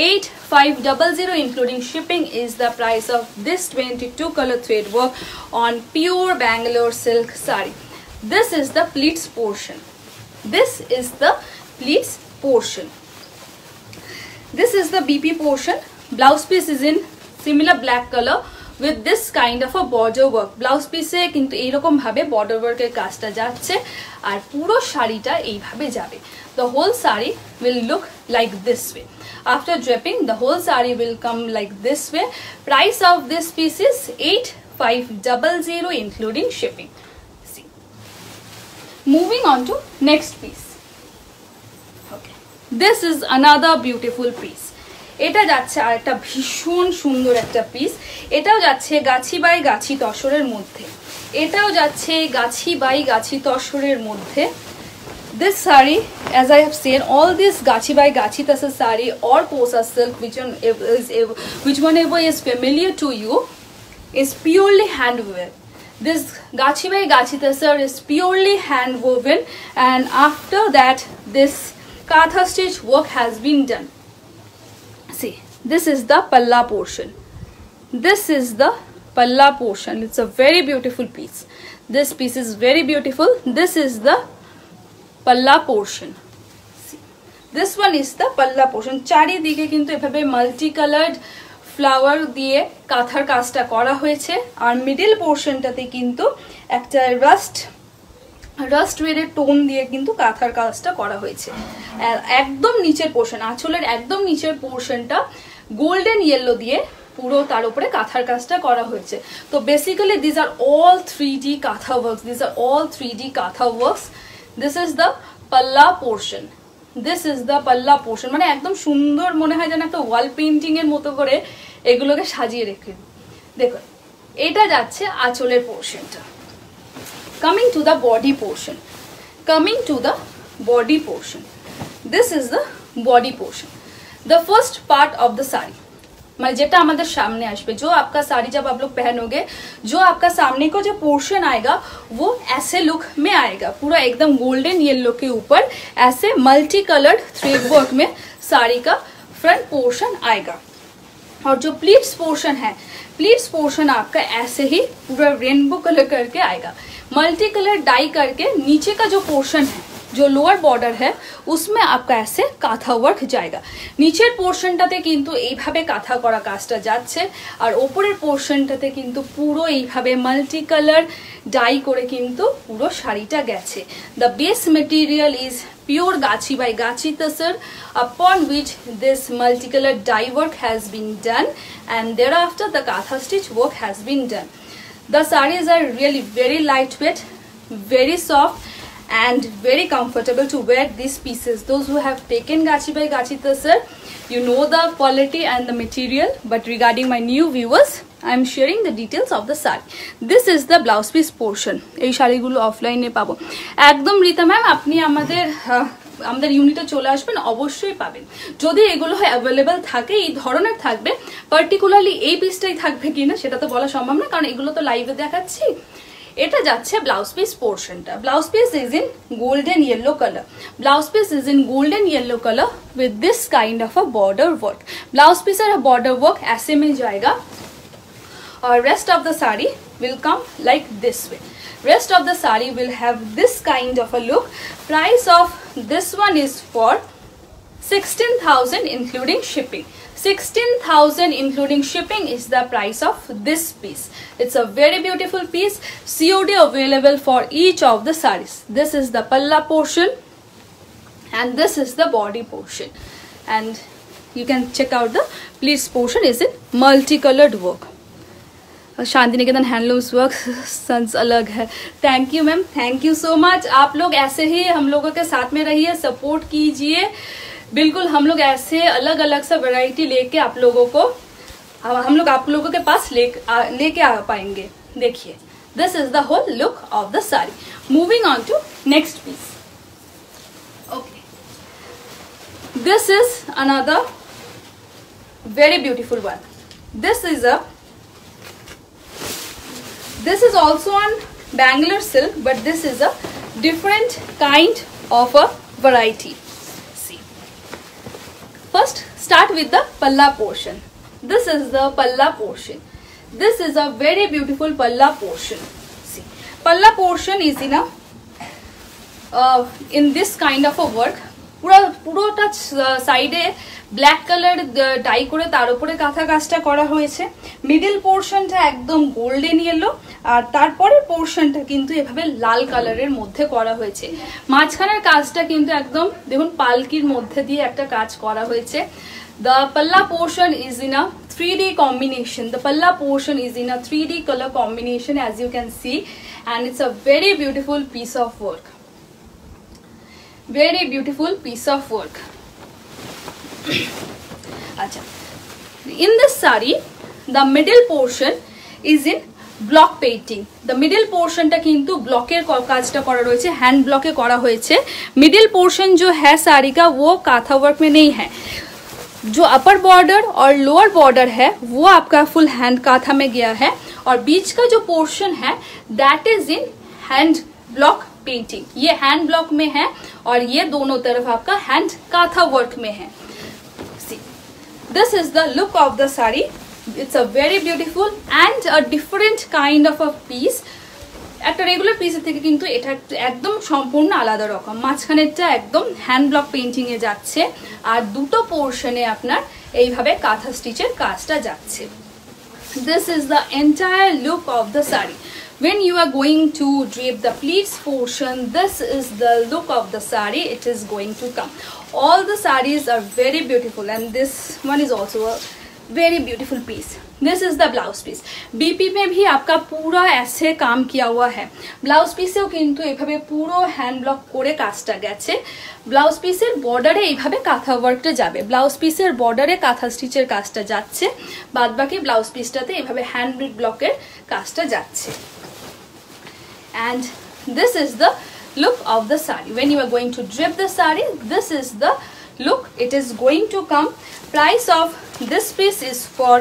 8500 including shipping is the price of this 22 color thread work on pure Bangalore silk saree. This is the pleats portion. This is the pleats portion. This is the BP portion. Blouse piece is in similar black color with this kind of a border work. Blouse piece e kintu ei rokom bhabe border work er kajta jacche ar puro শাড়িটা এইভাবে যাবে. The whole saree will look like this way. After draping, the whole saree will come like this way. Price of this piece is 8500 including shipping. See. Moving on to next piece. Okay. This is another beautiful piece. এটা যাচ্ছে আর একটা ভীষণ সুন্দর একটা piece. এটাও যাচ্ছে গাছি by গাছি তসরের মধ্যে. এটাও যাচ্ছে গাছি বাই গাছি তসরের মধ্যে. This saree, as I have said, all this gachi by gachi tasar saree or kosa silk, which whenever is familiar to you, is purely hand woven. This gachi by gachi tasar is purely hand woven, and after that this katha stitch work has been done. See, this is the palla portion. This is the palla portion. It's a very beautiful piece. This piece is very beautiful. This is the palla portion. See, this one is the palla portion. চারিদিকে কিন্তু এভাবে multi coloured flower দিয়ে কাঁথার কাজটা করা হয়েছে, আর middle পোর্শনটাতে কিন্তু একটা রাস্ট রেডের টোন দিয়ে কিন্তু কাঁথার কাজটা করা হয়েছে. আর একদম নিচের পোর্শন, আঁচলের একদম নিচের পোর্শনটা গোল্ডেন ইয়েলো দিয়ে পুরো তার উপরে কাঁথার কাজটা করা হয়েছে. তো বেসিক্যালি দিস আর অল 3D কাঁথা ওয়ার্কস. দিস আর অল 3D kantha works. This is the palla portion. This is the palla portion. মানে একদম সুন্দর মনে হয় যেন একটা ওয়াল পেইন্টিং এর মতো করে এগুলোকে সাজিয়ে রেখে. দেখো, এটা যাচ্ছে আঁচলের পোর্শনটা. Coming to the body portion. This is the body portion. The first part of the saree. मतलब जेटा हमारे सामने आएगा, जो आपका साड़ी जब आप लोग पहनोगे, जो आपका सामने को जो पोर्शन आएगा वो ऐसे लुक में आएगा, पूरा एकदम गोल्डन येलो के ऊपर ऐसे मल्टी कलर्ड थ्रेड वर्क में साड़ी का फ्रंट पोर्शन आएगा. और जो प्लीट्स पोर्शन है, प्लीट्स पोर्शन आपका ऐसे ही पूरा रेनबो कलर करके आएगा. मल्टी कलर डाई करके नीचे का जो पोर्शन है, जो लोअर बॉर्डर है, उसमें आपका ऐसे काथा वर्क जाएगा. नीचेर पोर्शनटाते किन्तु এইভাবে কাঁথা করা কাজটা যাচ্ছে, আর উপরের পোর্শনটাতে কিন্তু পুরো এইভাবে মাল্টি কালার ডাই করে কিন্তু পুরো শাড়িটা গেছে. The base material is pure Gachi by Gachi Tasar, upon which this multicolored dye work has been done, and thereafter the Katha stitch work has been done. The sarees are really very lightweight, very soft, and very comfortable to wear these pieces. Those who have taken Gachi by Gachi Tasar, you know the quality and the material, but regarding my new viewers, I am sharing the details of the saree. This is the blouse piece portion. এই শাড়িগুলো অফলাইনে পাবো একদম Rita ma'am, আপনি আমাদের ইউনিটে চলে আসবেন, অবশ্যই পাবেন। যদি এগুলো অ্যাভেলেবল থাকে, এই ধরনের থাকবে, পার্টিকুলারলি এই পিসটাই থাকবে কিনা সেটা তো বলা সম্ভব না, কারণ এগুলো তো লাইভে দেখাচ্ছি। এটা যাচ্ছে ব্লাউজ পিস পোর্শনটা। Blouse piece is in golden yellow colour. Blouse piece is in golden yellow colour with this kind of a border work. Blouse পিসের বর্ডার ওয়ার্ক ऐसे में जाएगा और rest of the saree will come like this way. Rest of the saree will have this kind of a look. Price of this one is for 16,000 including shipping. 16,000 including shipping is the price of this piece. It's a very beautiful piece. COD available for each of the sarees. This is the palla portion and this is the body portion, and you can check out the pleats portion is in multicolored work. Shanti Niketan handlooms work sons अलग है। Thank you ma'am, thank you so much. आप लोग ऐसे ही हम लोगों के साथ में रहिए, सपोर्ट कीजिए। बिल्कुल हम लोग ऐसे अलग अलग सा वैरायटी लेके आप लोगों को हम लोग आप लोगों के पास लेके आ पाएंगे। देखिए, this is the whole look of the sari. Moving on to next piece. Okay, this is another very beautiful one. This is also on Bangalore silk, but this is a different kind of a variety. See, first start with the palla portion. This is the palla portion. This is a very beautiful palla portion. See, palla portion is in this kind of a work. পুরোটা সাইডে black colour die করে তার উপরে কাঁথা কাজটা করা হয়েছে। Middle পোর্শনটা একদম গোল্ডেন ইয়েলো, আর তারপরের পোর্শনটা কিন্তু এভাবে লাল কালারের মধ্যে করা হয়েছে। মাঝখানের কাজটা কিন্তু একদম দেখুন পালকির মধ্যে দিয়ে একটা কাজ করা হয়েছে। The palla portion is in a 3D combination. The palla portion is in a 3D color combination, as you can see, and it's a very beautiful piece of work. Very beautiful piece of work. In this saree, the middle portion is in block painting. The middle portion टा किंतु blocker काजटा करा रही है, hand bloke करा हुए छे। Middle portion जो है साड़ी का वो काथा वर्क में नहीं है। जो अपर बॉर्डर और लोअर बॉर्डर है वो आपका फुल हैंड काथा में गया है, और बीच का जो पोर्शन है that is in hand block painting. ये हैंड ब्लॉक में है और ये दोनों तरफ आपका हैंड काथा वर्क में है। See, this is the look of the sari. It's a very beautiful and a different kind of a piece. একটা রেগুলার পিসের থেকে কিন্তু এটা একদম সম্পূর্ণ আলাদা রকম। মাঝখানেরটা একদম হ্যান্ড ব্লক পেইন্টিং এ যাচ্ছে, আর দুটো পোর্শনে আপনার এইভাবে কাঁথা স্টিচের কাজটা যাচ্ছে। This is the entire look of the saree. When you are going to drape the pleats portion, this is the look of the saree. It is going to come. All the sarees are very beautiful, and this one is also a very beautiful piece. This is the blouse piece. BP में भी आपका पूरा ऐसे काम किया हुआ है। Blouse পিসেও কিন্তু এইভাবে পুরো হ্যান্ড ব্লক করে কাজটা গেছে। ব্লাউজ পিসের বর্ডারে এইভাবে কাঁথা ওয়ার্কটা যাবে। ব্লাউজ পিসের বর্ডারে কাঁথা স্টিচের কাজটা যাচ্ছে, বাদবাকি ব্লাউজ পিসটাতে এইভাবে হ্যান্ড ব্লকের কাজটা যাচ্ছে। And this is the look of the saree. When you are going to drape the saree, this is the look it is going to come. Price of this piece is for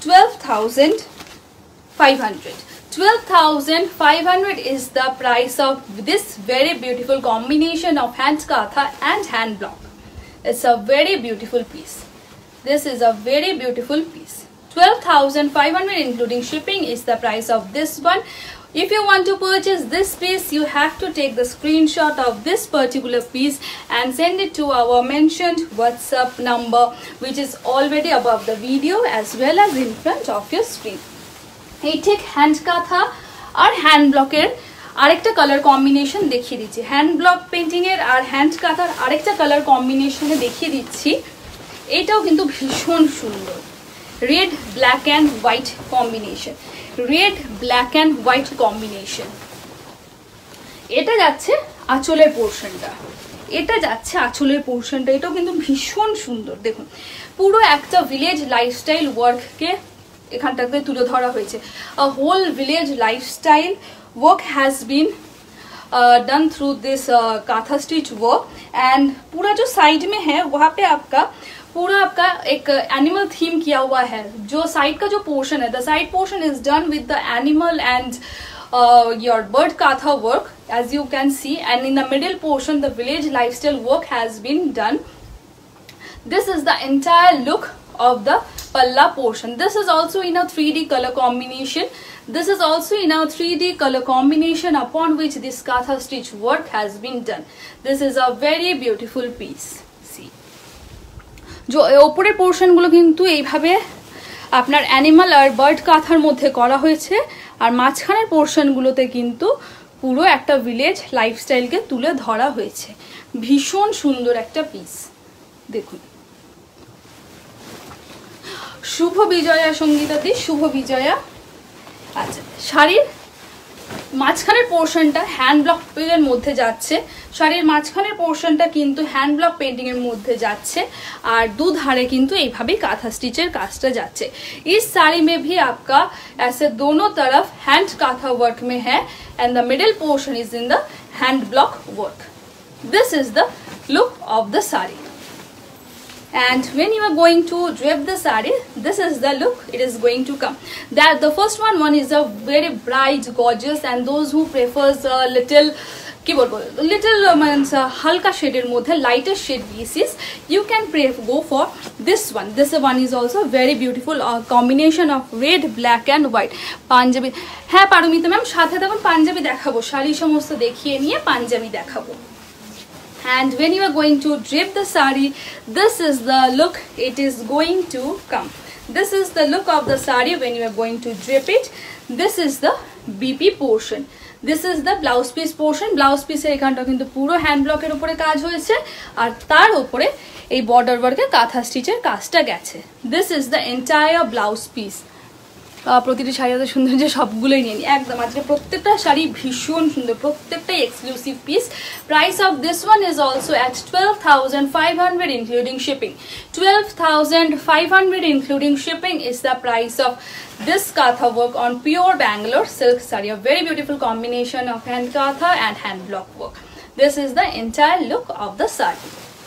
12,500. 12,500 is the price of this very beautiful combination of hand katha and hand block. It's a very beautiful piece. This is a very beautiful piece. 12,500 including shipping is the price of this one. If you want to purchase this piece, you have to take the screenshot of this particular piece and send it to our mentioned WhatsApp number, which is already above the video as well as in front of your screen. এই ঠিক hand কাঁথা আর hand ব্লকের আরেকটা colour combination দেখিয়ে দিচ্ছি, hand block painting এর আর hand কাঁথার আরেকটা কালার কম্বিনেশনে দেখিয়ে দিচ্ছি। এটাও কিন্তু ভীষণ সুন্দর, red black and white combination, red black and white combination. এটা যাচ্ছে আঁচলের পোর্শনটা, এটা যাচ্ছে আঁচলের পোর্শনটা, এটাও কিন্তু ভীষণ সুন্দর। দেখুন পুরো একটা ভিলেজ লাইফস্টাইল ওয়ার্ককে এখানটাতে তুলে ধরা হয়েছে। A whole village lifestyle work has been done through this kantha stitch work. And पूरा जो साइड में है वहाँ पे आपका पूरा आपका एक एनिमल थीम किया हुआ है। जो साइड का जो पोर्शन है, the side portion is done with the animal and your bird katha work as you can see, and in the middle portion the village lifestyle work has been done. This is the entire look of the palla portion. This is also in a 3D color combination. This is also in a 3D color combination upon which this katha stitch work has been done. This is a very beautiful piece. See, जो ऊपरेर portion गुलो किन्तु এইভাবে আপনার animal আর bird কাঁথার মধ্যে করা হয়েছে, আর মাঝখানের পোর্শনগুলোতে কিন্তু পুরো একটা ভিলেজ লাইফস্টাইলকে তুলে ধরা হয়েছে। ভীষণ সুন্দর একটা পিস। দেখুন, শুভ বিজয়া সঙ্গীতাদি, শুভ বিজয়া। আচ্ছা, শাড়ির মাঝখানের পোর্শনটা হ্যান্ড ব্লক পেজের মধ্যে যাচ্ছে, শাড়ির মাঝখানের পোর্শনটা কিন্তু হ্যান্ড ব্লক পেন্টিং এর মধ্যে যাচ্ছে, আর দুধারে কিন্তু এইভাবে কাঁথা স্টিচের কাজটা যাচ্ছে। इस साड़ी में भी आपका ऐसे दोनों तरफ हैंड काथा वर्क में है and the middle portion is in the hand block work. This is the look of the sari. And when you are going to drape the saree, this is the look it is going to come. That the first one is a very bright, gorgeous, and those who prefers a little কি বলবো little হালকা শেডের মধ্যে lighter shade pieces, you can go for this one. This one is also very beautiful combination of red, black and white. Punjabi, হ্যাঁ Paramita ma'am সাথে তখন পাঞ্জাবি দেখাবো, শাড়ি সমস্ত দেখিয়ে নিয়ে পাঞ্জাবি দেখাবো। And when you are going to drape the saree, this is the look it is going to come. This is the look of the saree when you are going to drape it. This is the BP portion. This is the blouse piece portion. Blouse piece এর এখানটা কিন্তু পুরো hand ব্লকের উপরে কাজ হয়েছে, আর তার উপরে এই বর্ডার ওয়ার্কে কাঁথা স্টিচের কাজটা গেছে। This is the entire blouse piece. প্রতিটি শাড়ি এত সুন্দর যে সবগুলোই নিয়ে নিই একদম। আজকে প্রত্যেকটা শাড়ি ভীষণ সুন্দর, প্রত্যেকটাই exclusive piece. Price of this one is also at 12,500 including shipping. 12,500 including shipping is the price of this katha work on pure Bangalore silk saree. A very beautiful combination of hand katha and hand block work. This is the entire look of the saree.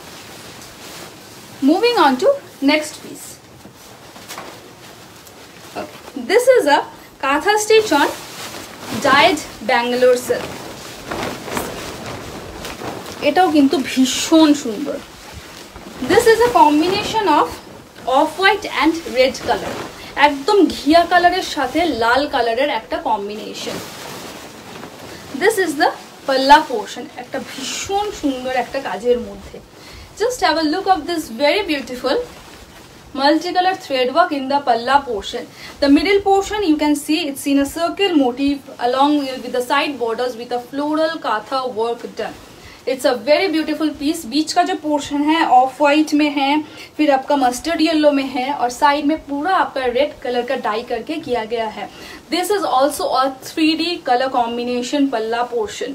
Moving on to next piece. Okay. This is a katha stitch on dyed Bangalore silk. এটাও কিন্তু ভীষণ সুন্দর। This is a combination of off-white and red color. একদম ঘিয়া কালারের সাথে লাল কালারের একটা কম্বিনেশন। This is the palla portion. একটা ভীষণ সুন্দর একটা কাজের মধ্যে। Just have a look of this very beautiful multicolor thread work in the palla portion. The middle portion you can see it's in a circle motif along with the side borders with a floral katha work done. It's a very beautiful piece. बीच का जो portion है of white में है, फिर आपका mustard yellow में है, और साइड में पूरा आपका रेड कलर का डाई करके किया गया है। This is also a 3D color combination palla portion.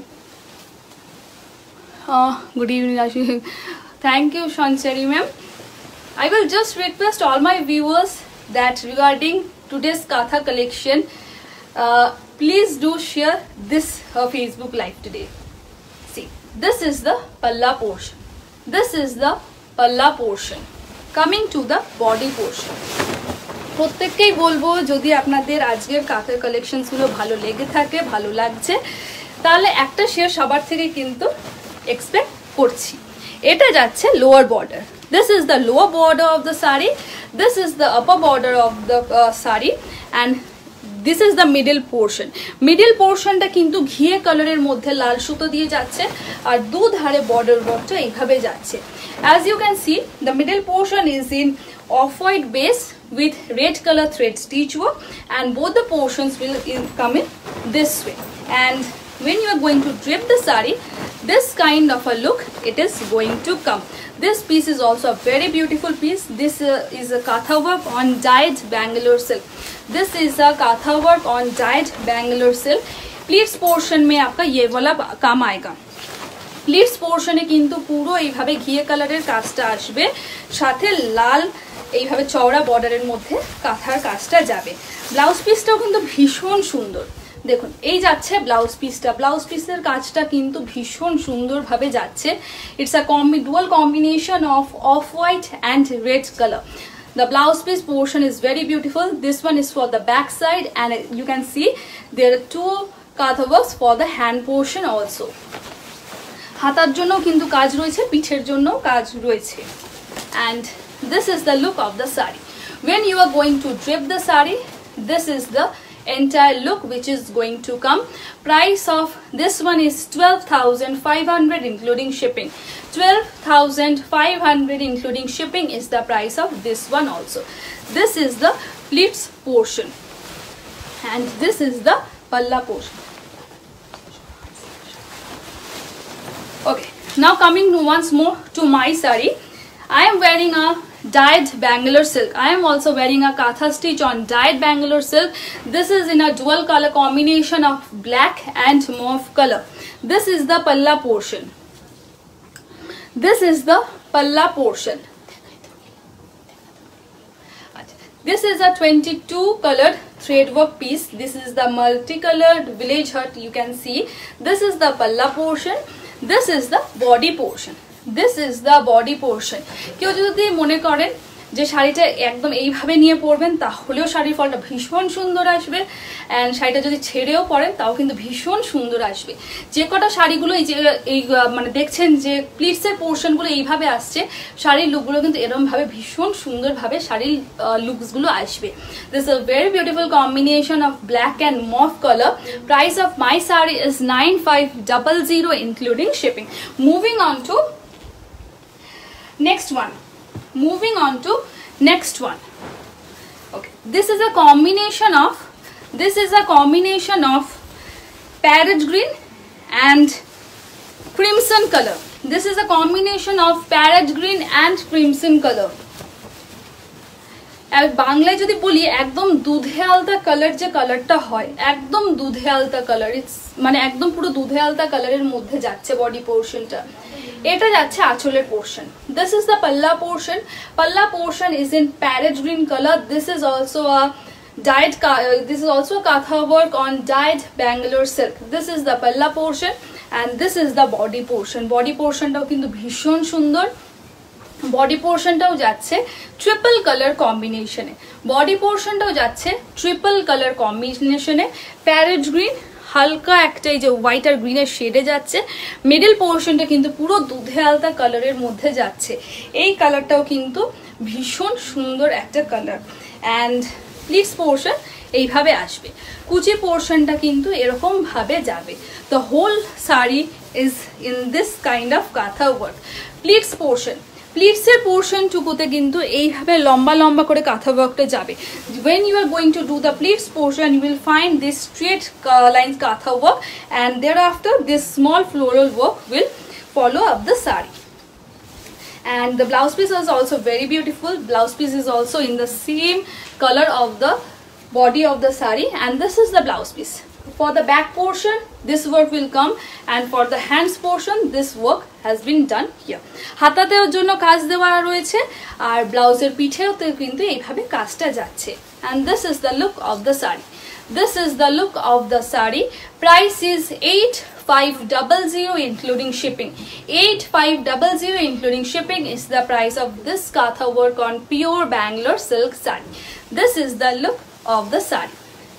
Good evening Rashi. Thank you Shanchari ma'am. I will just request all my viewers that regarding today's katha collection, please do share this Facebook live today. See, this is the palla portion. This is the palla portion. Coming to the body portion. প্রত্যেককেই বলবো যদি আপনাদের আজকের কাঁথার কালেকশনসগুলো ভালো লেগে থাকে, ভালো লাগছে, তাহলে একটা শেয়ার সবার থেকে কিন্তু এক্সপেক্ট করছি। এটা যাচ্ছে lower border. This is the lower border of the saree. This is the upper border of the saree, and this is the middle portion. Middle portion টা কিন্তু ঘিয়ে কালারের মধ্যে লাল সুতো দিয়ে যাচ্ছে, আর দুধারে বর্ডার ওয়ার্কটা এইভাবে যাচ্ছে। As you can see, the middle portion is in off-white base with red color thread stitch work, and both the portions will come in this way. And when you are going to drape the sari, this kind of a look it is going to come. This piece is also a very beautiful piece. This is a katha work on dyed Bangalore silk. This is a katha work on dyed Bangalore silk. Pleats portion में आपका ये वाला काम आएगा. Pleats portion এ কিন্তু পুরো এইভাবে ঘিয়ে কালারের কাজটা আসবে, সাথে লাল এইভাবে চওড়া বর্ডারের মধ্যে কাঁথার কাজটা যাবে। ব্লাউজ পিসটাও কিন্তু ভীষণ সুন্দর, দেখুন এই যাচ্ছে ব্লাউজ পিসটা, ব্লাউজ পিসের কাজটা কিন্তু ভীষণ সুন্দরভাবে যাচ্ছে। It's a dual combination of white and red colour. The blouse piece portion is very beautiful. This one is for the back side, and you can see there are two katha works for the hand portion also. হাতার জন্য কিন্তু কাজ রয়েছে, পিঠের জন্য কাজ রয়েছে। And this is the look of the sari. When you are going to drape the sari, this is the entire look which is going to come. Price of this one is 12,500 including shipping. 12,500 including shipping is the price of this one also. This is the pleats portion, and this is the palla portion. Okay, now coming once more to my sari. I am wearing a dyed Bangalore silk. I am also wearing a katha stitch on dyed Bangalore silk. This is in a dual color combination of black and mauve color. This is the palla portion. This is the palla portion. This is a 22 colored thread work piece. This is the multicolored village hut, you can see. This is the palla portion. This is the body portion. This is the body portion. কেউ যদি মনে করেন যে শাড়িটা একদম এইভাবে নিয়ে পরবেন তাহলেও শাড়ির ফলটা ভীষণ সুন্দর আসবে, এন্ড শাড়িটা যদি ছেড়েও পরেন তাও কিন্তু ভীষণ সুন্দর আসবে। যে কটা শাড়িগুলো এই যে এই মানে দেখছেন যে প্লিটসের পোর্শনগুলো এইভাবে আসছে, শাড়ির লুকগুলো কিন্তু এরকম ভাবে ভীষণ সুন্দরভাবে শাড়ির লুকসগুলো আসবে। This is a very beautiful combination of black and mauve color. Price of my saree is 9500 including shipping. Moving on to next one. Okay, this is a combination of parrot green and crimson color. This is a combination of parrot green and crimson color. আর বাংলায় যদি বলি একদম দুধে আলতা colour, যে কালারটা হয় একদম দুধে আলতা কালার, ইটস মানে একদম পুরো দুধে আলতা কালারের মধ্যে যাচ্ছে বডি পোর্শনটা, এটা যাচ্ছে আঁচলের portion. This is the palla portion. Palla portion is in parrot green color. This is also a katha work on dyed Bangalore silk. This is the palla portion and this is the body portion. Body portionটাও কিন্তু ভীষণ সুন্দর। Body পোর্শনটাও যাচ্ছে triple colour কম্বিনেশনে, body পোর্শনটাও যাচ্ছে triple colour কম্বিনেশনে। প্যারেট গ্রিন, হালকা একটা এই যে হোয়াইট আর গ্রিনের শেডে যাচ্ছে। মিডল পোর্শনটা কিন্তু পুরো দুধে আলতা কালারের মধ্যে যাচ্ছে। এই কালারটাও কিন্তু ভীষণ সুন্দর একটা কালার। অ্যান্ড প্লিটস পোর্শন এইভাবে আসবে, কুচি পোর্শনটা কিন্তু এরকম ভাবে যাবে। The whole sari is in this kind of kantha work. Pleats portion, প্লিটসের পোর্শন টুকুতে কিন্তু এইভাবে লম্বা লম্বা করে কাঁথা ওয়ার্কটা যাবে। when you are going to do the pleats portion, you will find this straight lines katha work, and thereafter this small floral work will follow up the saree. And the blouse piece is also very beautiful. Blouse piece is also in the same color of the body of the saree, and this is the blouse piece. For the back portion this work will come, and for the hands portion this work has been done here. হাতাতেও জন্য কাজ দেওয়া রয়েছে আর ব্লাউজের পিঠেওতে কিন্তু এইভাবে কাজটা যাচ্ছে। and this is the look of the saree. This is the look of the saree. Price is 8500 including shipping. 8500 including shipping is the price of this katha work on pure Bangalore silk saree. This is the look of the saree.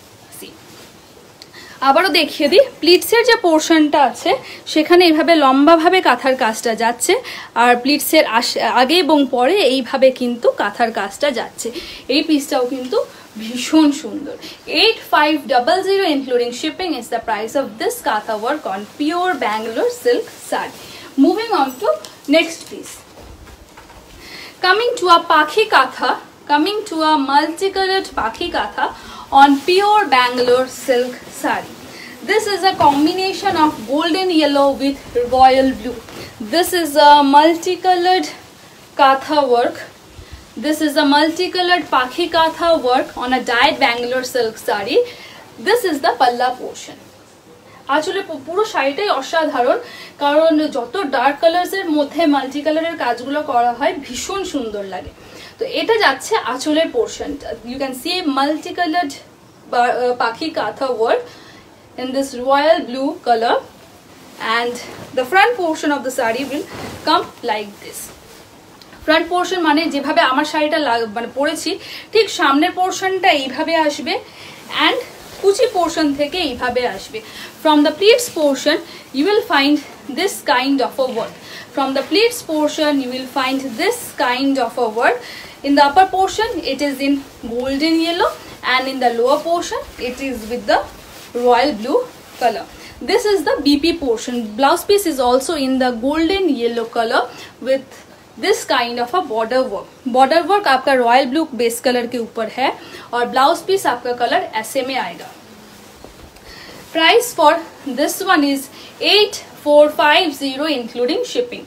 আবারও দেখিয়ে দিই, প্লিটসের যে পোর্শনটা আছে সেখানে এইভাবে লম্বাভাবে কাঁথার কাজটা যাচ্ছে, আর প্লিটসের আগে এবং পরে এইভাবে কিন্তু কাঁথার কাজটা যাচ্ছে। এই পিসটাও কিন্তু ভীষণ সুন্দর। 8500 including shipping is the price of this katha work on pure Bangalore silk saree. Moving on to next piece. Coming to a pakhi katha, coming to a multicolored pakhi katha on pure Bangalore silk saree. This is a combination of golden yellow with royal blue. This is a multicolored katha work. This is a multicolored pakhi katha work on a dyed Bangalore silk saree. This is the palla portion. আসলে পুরো শাড়িটাই অসাধারণ, কারণ যত dark কালারসের মধ্যে multi কালারের কাজগুলো করা হয় ভীষণ সুন্দর লাগে। তো এটা যাচ্ছে আঁচলের পোর্শনটা। You can see multi coloured pakhi kantha work in this royal blue color, and the front portion of the saree will come like this. Front portion মানে যেভাবে আমার শাড়িটা মানে পরেছি ঠিক সামনের পোর্শনটা এইভাবে আসবে, and কুচি পোর্শন থেকে এইভাবে আসবে। From the pleats portion you will find this kind of a work. From the pleats portion you will find this kind of a work. In the upper portion it is in golden yellow, and in the lower portion it is with the royal blue color. This is the BP portion. Blouse piece is also in the golden yellow color with this kind of a border work. Border work आपका royal blue base color के ऊपर है और blouse piece आपका color ऐसे में आएगा। Price for this one is 8450 including shipping.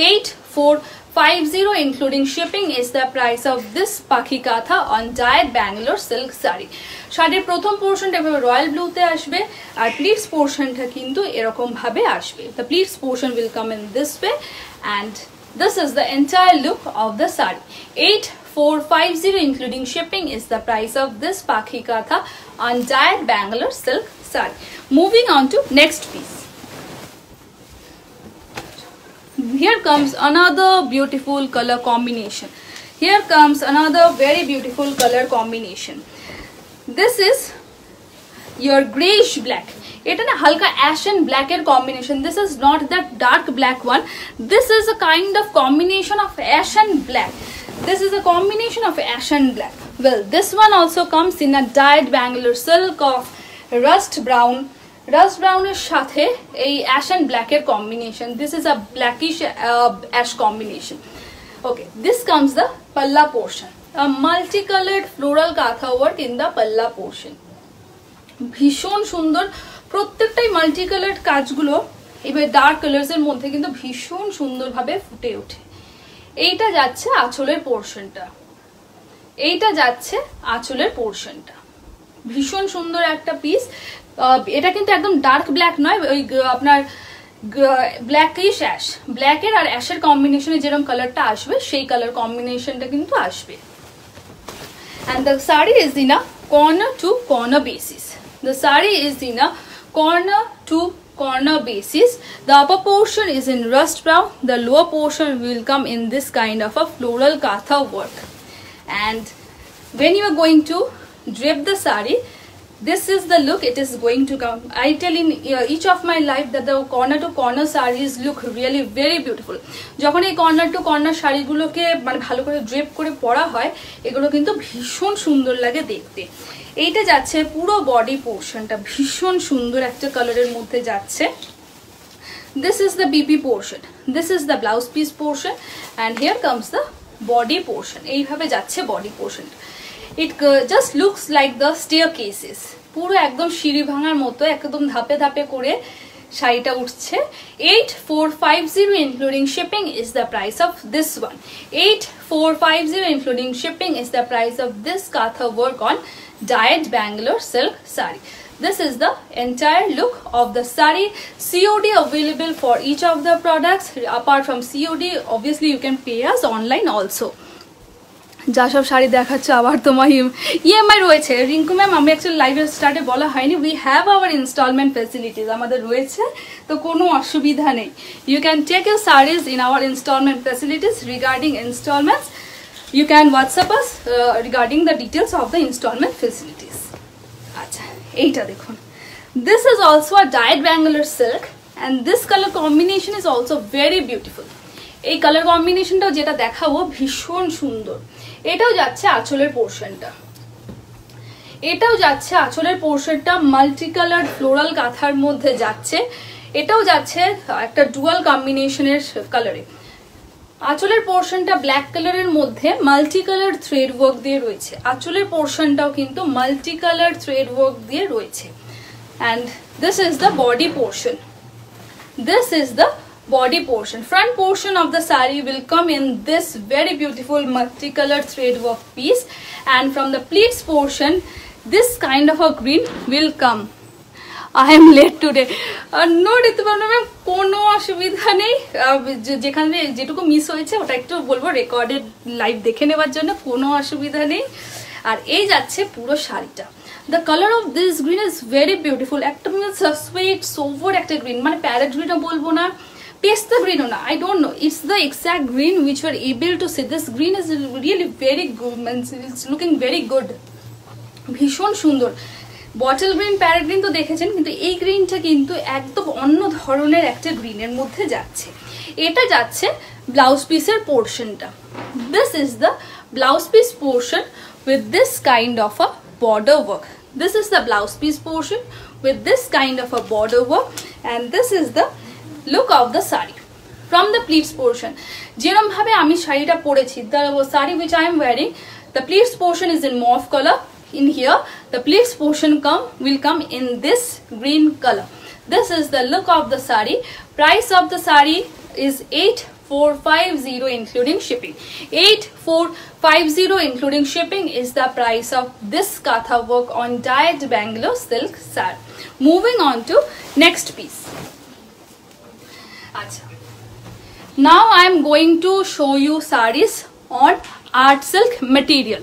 8450 including shipping is the price of this pakhi katha on dyed Bangalore silk saree. শাড়ির প্রথম পোর্শনটা এভাবে রয়্যাল ব্লুতে আসবে আর প্লিটস পোর্শনটা কিন্তু এরকম ভাবে আসবে। The pleats portion will come in this way, and this is the entire look of the saree. 8450 including shipping is the price of this pakhi katha on dyed Bangalore silk saree. Moving on to next piece. Here comes another beautiful color combination. Here comes another very beautiful color combination. This is your grayish black. এটা না হালকা ash and black এর combination. This is not that dark black one. This is a kind of combination of ash and black. This is a combination of ash and black. Well, this one also comes in a dyed Bangalore silk of rust brown. Rust brown এর সাথে এই ash and black এর combination. This is a blackish ash combination. Okay, this comes the palla portion. A multicolored floral katha work in the palla portion. ভীষণ সুন্দর, প্রত্যেকটাই মাল্টিকালার্ড কাজগুলো এবার dark colours এর মধ্যে কিন্তু ভীষণ সুন্দরভাবে ফুটে ওঠে। এইটা যাচ্ছে আঁচলের পোর্শনটা, এইটা যাচ্ছে আঁচলের পোর্শনটা। ভীষণ সুন্দর একটা পিস। এটা কিন্তু একদম ডার্ক ব্ল্যাক নয়, ওই আপনার ব্ল্যাকিশ অ্যাশ, ব্ল্যাকের আর অ্যাশের কম্বিনেশনে যেরকম কালারটা আসবে সেই কালার কম্বিনেশনটা কিন্তু আসবে। And the saree is in a corner to corner basis. The saree is in a corner to corner basis. The upper portion is in rust brown. The lower portion will come in this kind of a floral katha work. And when you are going to drape the saree, this is the look it is going to come. I tell in each of my life that the corner to corner sarees look really very beautiful. যখন এই corner to corner শাড়িগুলোকে মানে ভালো করে drape করে পরা হয় এগুলো কিন্তু ভীষণ সুন্দর লাগে দেখতে। এইটা যাচ্ছে পুরো বডি পোর্শনটা ভীষণ সুন্দর একটা কালারের মধ্যে যাচ্ছে। This is the BP portion. This is the blouse piece portion, and here comes the body portion. এইভাবে যাচ্ছে body portion. It just looks like the staircases. পুরো একদম সিঁড়ি ভাঙার মতো একদম ধাপে ধাপে করে শাড়িটা উঠছে। 8450 including shipping is the price of this one. 8450 including shipping is the price of this katha work on dyed Bangalore silk saree. This is the entire look of the saree. COD available for each of the products. Apart from COD, obviously you can pay us online also. যা সব শাড়ি দেখাচ্ছে আবার তোমার EMI রয়েছে। Rinku ma'am আমি actually লাইভে স্টার্টে বলা হয়নি, we have our instalment facilities আমাদের রয়েছে, তো কোনো অসুবিধা নেই। You can take your saris in our instalment facilities. Regarding instalments you can WhatsApp us regarding the details of the instalment facilities. আচ্ছা এইটা দেখুন, this is also a dyed Bangalore silk and this colour combination is also very beautiful. এই colour কম্বিনেশনটাও যেটা দেখাবো ভীষণ সুন্দর। এটাও যাচ্ছে আঁচলের পোর্শনটা, এটাও যাচ্ছে আঁচলের পোর্শনটা মাল্টি কালার ফ্লোরাল কাঁথার মধ্যে যাচ্ছে। এটাও যাচ্ছে একটা ডুয়াল কম্বিনেশনের কালারে। আঁচলের পোর্শনটা ব্ল্যাক কালারের মধ্যে মাল্টি কালার থ্রেড ওয়ার্ক দিয়ে রয়েছে। আঁচলের পোর্শনটাও কিন্তু মাল্টি কালার থ্রেড ওয়ার্ক দিয়ে রয়েছে। and this is the body portion. This is the body portion. Front portion of the sari will come in this very beautiful multicolored thread work piece, and from the pleats portion this kind of a green will come. I am late today. No দেখতে পারলাম না, কোনো অসুবিধা নেই, যেখানে যেটুকু miss হয়েছে ওটা একটু বলবো রেকর্ডেড লাইভ দেখে নেওয়ার জন্য, কোনো অসুবিধা নেই। আর এই যাচ্ছে পুরো শাড়িটা। The color of this green is very beautiful. একটা sweet sober একটা green, মানে প্যারেট গ্রিনও বলবো না, পেস্তা গ্রিনও না, I don't know. It's the exact green which we are able to see. This green is really very good, it's looking very good. ভীষণ সুন্দর। বটল গ্রিন, প্যারেট গ্রিন তো দেখেছেন, কিন্তু এই গ্রিনটা কিন্তু একদম অন্য ধরনের একটা গ্রিনের মধ্যে যাচ্ছে। এটা যাচ্ছে ব্লাউজ পিসের পোর্শনটা। This is the blouse piece portion with this kind of a border work. This is the blouse piece portion with this kind of a border work, and this is the look of the sari. From the pleats portion, যেরকম ভাবে আমি শাড়িটা পরেছি, the sari which I am wearing, the pleats portion is in mauve color. In here the pleats portion will come in this green color. This is the look of the sari. Price of the sari is 8450 including shipping. 8450 including shipping is the price of this katha work on dyed Bangalore silk sari. Moving on to next piece. Now I am going to show you saris on art silk material.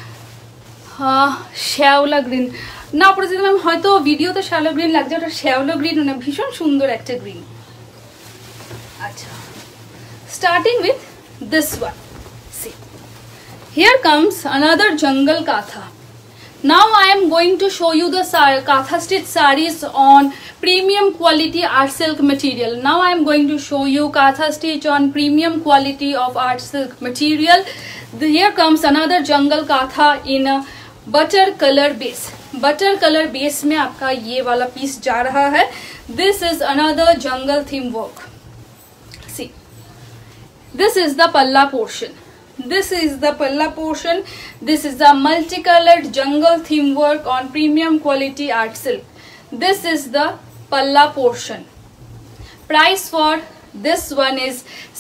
শ্যাওলা green না পড়েছি ma'am, হয়তো ভিডিওতে শ্যাওলা green লাগছে, ওটা শ্যাওলা green না, ভীষণ সুন্দর একটা গ্রিন। আচ্ছা, starting with this one. See, here comes another jungle katha. Now I am going to show you the katha stitch saris on premium quality art silk material. Now I am going to show you katha stitch on premium quality of art silk material. Here comes another jungle katha in a butter color base. Butter color base में आपका ये वाला piece जा रहा है. This is another jungle theme work. See, this is the palla portion. This is the palla portion. This is the multicolored jungle theme work on premium quality art silk. This is the palla portion. Price for this one is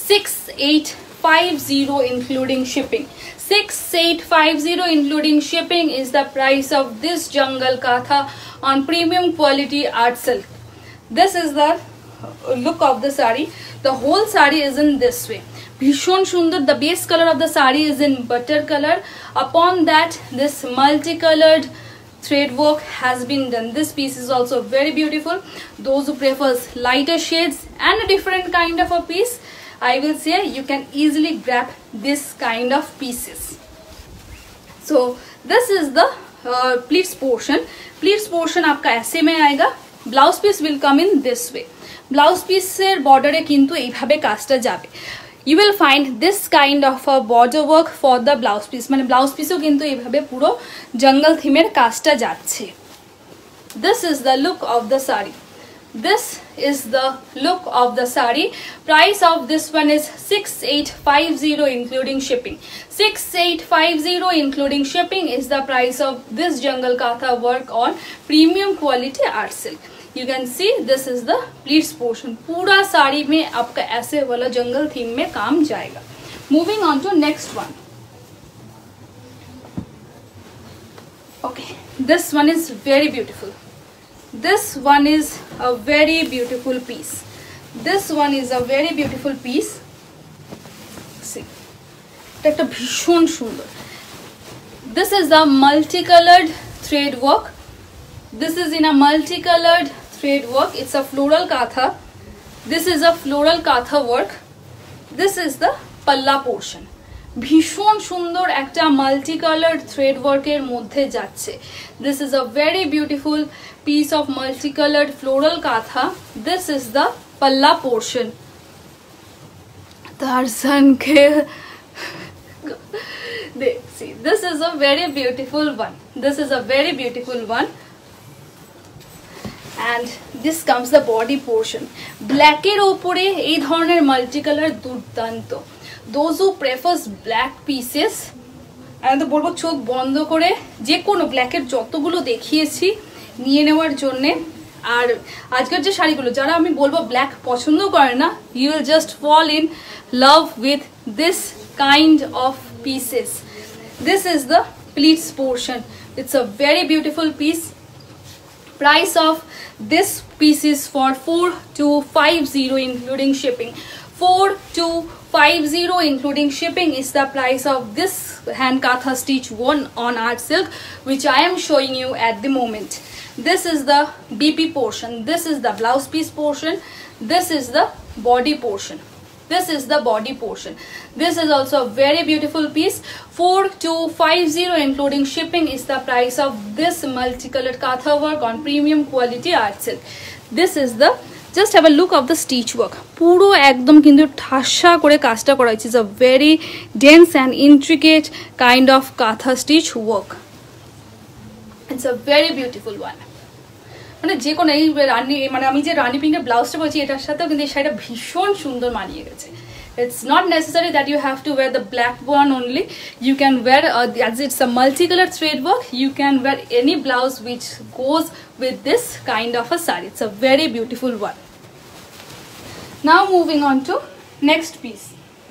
6850 including shipping. 6850 including shipping is the price of this jungle katha on premium quality art silk. This is the look of the sari. The whole sari is in this way. Bhishon Sundar. The base color of the sari is in butter color. Upon that, this multicolored thread work has been done. This piece is also very beautiful. Those who prefers lighter shades and a different kind of a piece, I will say you can easily grab this kind of pieces. So this is the pleats portion. Pleats portion आपका ऐसे में आएगा. Blouse piece will come in this way. Blouse piece से border ए किंतु এইভাবে কাজটা যাবে. You will find this kind of a border work for the blouse piece. মানে blouse piece ও কিন্তু এইভাবে পুরো jungle theme এর কাজটা যাচ্ছে. This is the look of the sari. This is the look of the sari. Price of this one is 6850 including shipping. 6850 including shipping is the price of this jungle katha work on premium quality art silk. You can see this is the pleats portion. पूरा साड़ी में आपका ऐसे वाला jungle theme में काम जाएगा. Moving on to next one. Okay, this one is very beautiful. This one is a very beautiful piece. This one is a very beautiful piece. See, এটা ভীষণ সুন্দর. This is the multicolored thread work. This is in a multicolored thread work. It's a floral katha. This is a floral katha work. This is the palla portion. ভীষণ সুন্দর একটা multicolored thread work এর মধ্যে যাচ্ছে. This is a very beautiful piece of multicolored floral katha. This is the palla portion. Tarzan ke see, this is a very beautiful one. This is a very beautiful one. And this comes the body portion. Black এর উপরে এই ধরনের multicolor দুর্দান্ত. Those who prefers black pieces, আমি তো বলবো চোখ বন্ধ করে যে কোনো ব্ল্যাকের যতগুলো দেখিয়েছি নিয়ে নেওয়ার জন্য আর আজকের যে শাড়িগুলো যারা আমি বলবো ব্ল্যাক পছন্দ করে না, you will just fall in love with this kind of pieces. This is the pleats portion. It's a very beautiful piece. Price of this piece is for 4250 including shipping. 4250 including shipping is the price of this hand katha stitch one on art silk, which I am showing you at the moment. This is the BP portion. This is the blouse piece portion. This is the body portion. This is the body portion. This is also a very beautiful piece. 4250 including shipping is the price of this multicolored katha work on premium quality art silk. This is the, just have a look of the stitch work. পুরো একদম কিন্তু ঠাসা করে কাজটা করা হয়েছে। It's a very dense and intricate kind of katha stitch work. It's a very beautiful one. মানে যে কোনো এই রানী, মানে আমি যে রানী পিঙ্কের ব্লাউজটা বলছি এটার সাথেও কিন্তু এই শাড়িটা ভীষণ সুন্দর মানিয়ে গেছে। It's not necessary that you have to wear the black one only. You can wear, as it's a multicolored thread work, you can wear any blouse which goes with this kind of a saree. It's a very beautiful one. Now moving on to next piece.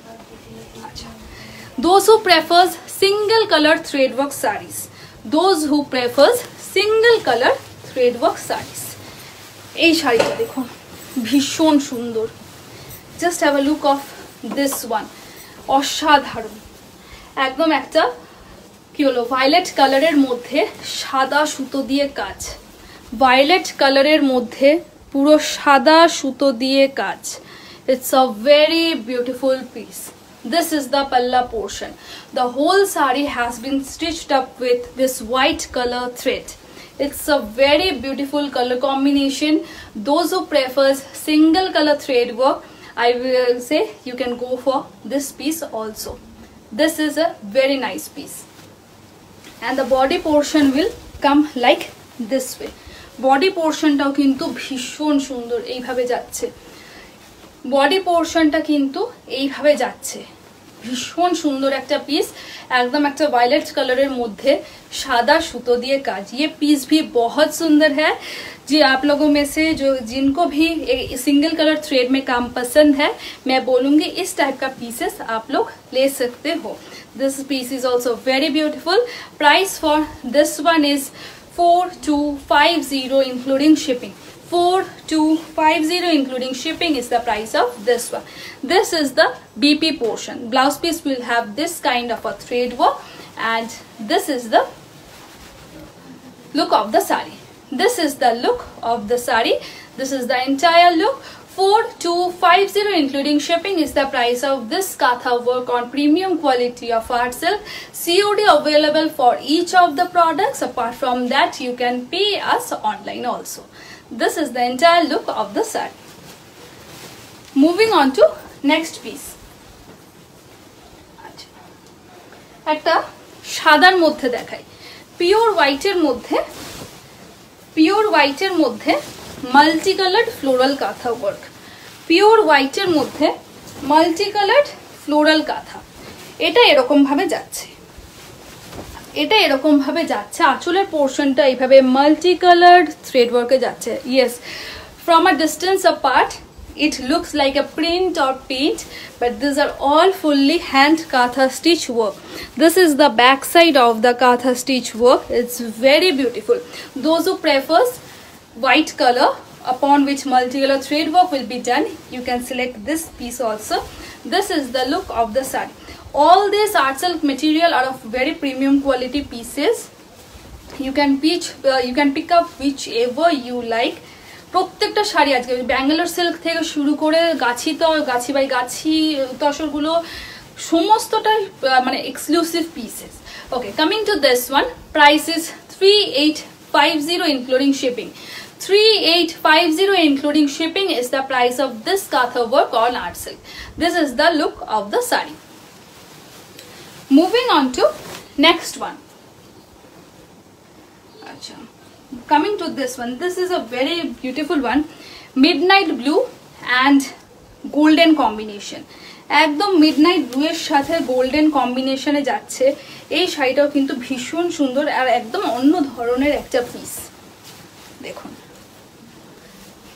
Those who prefers single color thread work sarees. Those who prefers single color thread work sarees. এই শাড়িটা দেখুন ভীষণ সুন্দর। Just have a look of this one. অসাধারণ। একদম একটা কি হলো ভায়োলেট কালারের মধ্যে সাদা সুতো দিয়ে কাজ। ভায়োলেট কালারের মধ্যে পুরো সাদা সুতো দিয়ে কাজ। It's a very beautiful piece. This is the palla portion. The whole saree has been stitched up with this white color thread. It's a very beautiful color combination. Those who prefers single color thread work, I will say you can go for this piece also. This is a very nice piece. And the body portion will come like this way. Body portion টাও কিন্তু ভীষণ সুন্দর এইভাবে যাচ্ছে। Body পোর্শনটা কিন্তু এইভাবে যাচ্ছে। ভীষণ সুন্দর একটা পিস, एकदम একটা वायलेट कलरेर मध्य सादा सूतो दिए काज। ये पीस भी बहुत सुंदर है जी। आप लोगों में से जो जिनको भी सिंगल कलर थ्रेड में काम पसंद है, मैं बोलूँगी इस टाइप का पीसेस आप लोग ले सकते हो। This piece is also very beautiful. Price for this one is 4250 including shipping. 4250 including shipping is the price of this one. This is the BP portion. Blouse piece will have this kind of a thread work, and this is the look of the saree. This is the look of the saree. This is the entire look. 4250 including shipping is the price of this katha work on premium quality of art silk. COD available for each of the products. Apart from that, you can pay us online also. This is the entire look of the saree. Moving on to next piece. একটা সাদার মধ্যে দেখাই, pure হোয়াইটের মধ্যে multi coloured floral kantha work. Pure হোয়াইটের মধ্যে multi coloured floral কাঁথা। এটা এরকম ভাবে যাচ্ছে, এটা এরকম ভাবে যাচ্ছে। আঁচলের পোর্শনটা এইভাবে মাল্টি কালার্ড থ্রেড ওয়ার্কে যাচ্ছে। Yes, from a distance apart it looks like a print or paint, but these are all fully hand katha stitch work. This is the back side of the katha stitch work. It's very beautiful. Those who prefers white color upon which multicolor thread work will be done, you can select this piece also. This is the look of the saree. All this art silk material are of very premium quality pieces. You can pick up whichever you like. প্রত্যেকটা শাড়ি আজকে Bangalore silk থেকে শুরু করে গাছি by গাছি তসরগুলো সমস্তটাই মানে exclusive pieces. Okay, coming to this one, price is 3850 including shipping. 3850 including shipping is the price of this katha work on art silk. This is the look of the saree. Moving on to next one. Coming to this one, this is a very beautiful one. Midnight blue and golden combination. একদম midnight blue এর সাথে golden কম্বিনেশনে যাচ্ছে। এই শাড়িটাও কিন্তু ভীষণ সুন্দর আর একদম অন্য ধরনের একটা পিস। দেখুন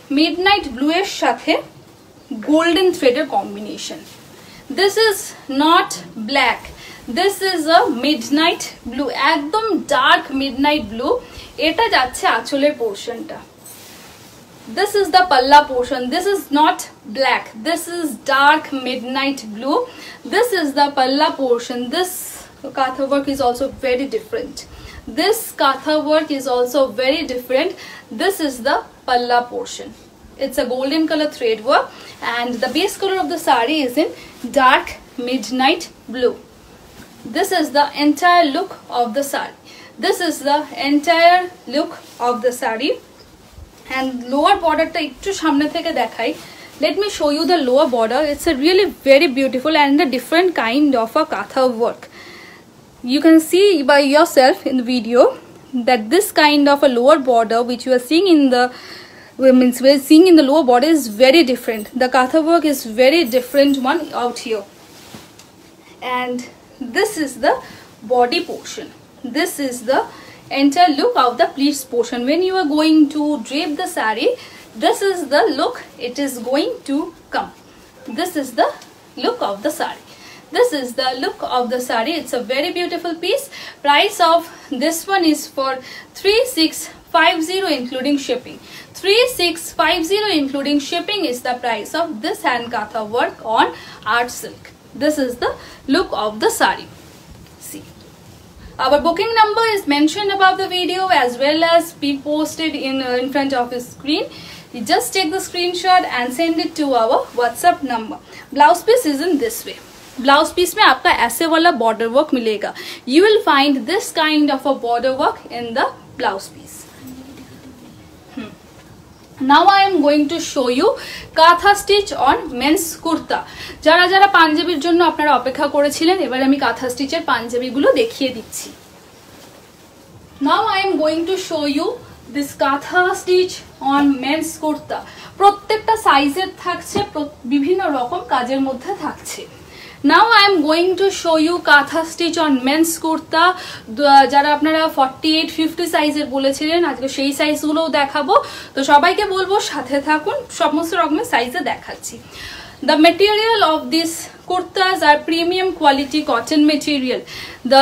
মিডনাইট ব্লু এর সাথে গোল্ডেন থ্রেডের combination. This is not black, this is a midnight blue, একদম ডার্ক মিডনাইট ব্লু। এটা যাচ্ছে আঁচলের পোর্শনটা। This is the palla portion. This is not black, this is dark midnight blue. This is the palla portion. This katha work is also very different. This katha work is also very different. This is the palla portion. It's a golden color thread work, and the base color of the sari is in dark midnight blue. This is the entire look of the sari. This is the entire look of the sari. And lower border ta ekটু সামনে থেকে দেখাই। Let me show you the lower border. It's a really very beautiful and a different kind of a katha work. You can see by yourself in the video that this kind of a lower border which you are seeing in the lower border is very different. The katha work is very different one out here. And this is the body portion. This is the entire look of the pleats portion. When you are going to drape the sari, this is the look it is going to come. This is the look of the sari. This is the look of the sari. It's a very beautiful piece. Price of this one is for 3650 including shipping. 3650 including shipping is the price of this hand katha work on art silk. This is the look of the sari. Our booking number is mentioned above the video as well as be posted in front of the screen. You just take the screenshot and send it to our WhatsApp number. Blouse piece is in this way. Blouse piece में आपका ऐसे वाला border work मिलेगा. You will find this kind of a border work in the blouse piece. Now I am going to show you katha stitch on men's kurta. যারা যারা পাঞ্জাবির জন্য আপনারা অপেক্ষা করেছিলেন, এবার আমি katha stitch এর পাঞ্জাবিগুলো দেখিয়ে দিচ্ছি। Now I am going to show you this katha stitch on men's kurta. প্রত্যেকটা সাইজের থাকছে, বিভিন্ন রকম কাজের মধ্যে থাকছে। Now I am going to show you katha stitch on men's kurta. যারা আপনারা 48 50 সাইজের বলেছিলেন, আজকে সেই সাইজগুলোও দেখাবো। তো সবাইকে বলবো সাথে থাকুন, সমস্ত রকমের সাইজে দেখাচ্ছি। The material of these kurtas are premium quality cotton material. The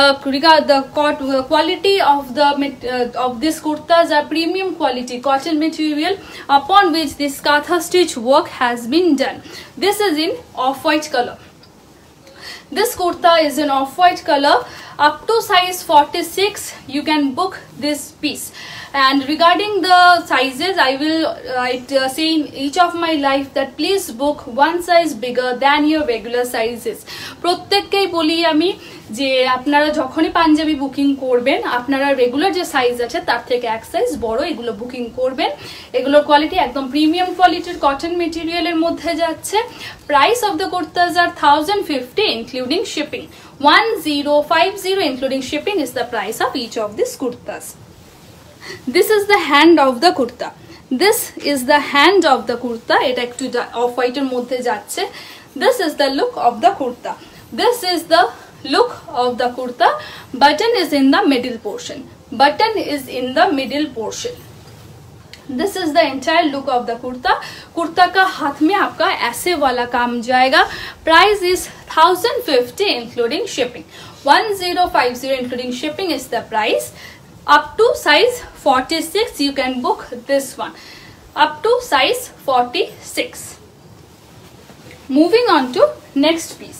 quality of these kurtas are premium quality cotton material upon which this katha stitch work has been done. This is in off-white color. This kurta is in off-white color. Up to size 46 you can book this piece. And regarding the sizes, I will say in each of my life that please book one size bigger than your regular sizes. প্রত্যেককেই বলি আমি যে আপনারা যখনই panjabi booking করবেন, আপনারা regular যে size আছে তার থেকে এক সাইজ বড় এগুলো বুকিং করবেন। এগুলোর কোয়ালিটি একদম প্রিমিয়াম কোয়ালিটির কটন মেটেরিয়ালের মধ্যে যাচ্ছে। Price of the kurtas are 1050 including shipping. 1050 including shipping is the price of each of these kurtas. This is the hand of the kurta. This is the hand of the kurta. এটা একটু of হোয়াইটের মধ্যে যাচ্ছে। This is the look of the kurta. This is the look of the kurta. Button is in the middle portion. Button is in the middle portion. This is the entire look of the kurta. Kurta का हाथ में आपका ऐसे वाला काम जाएगा। Price is 1050 including shipping. 1050 including shipping is the price. Up to size 46 you can book this one. Up to size 46. Moving on to next piece.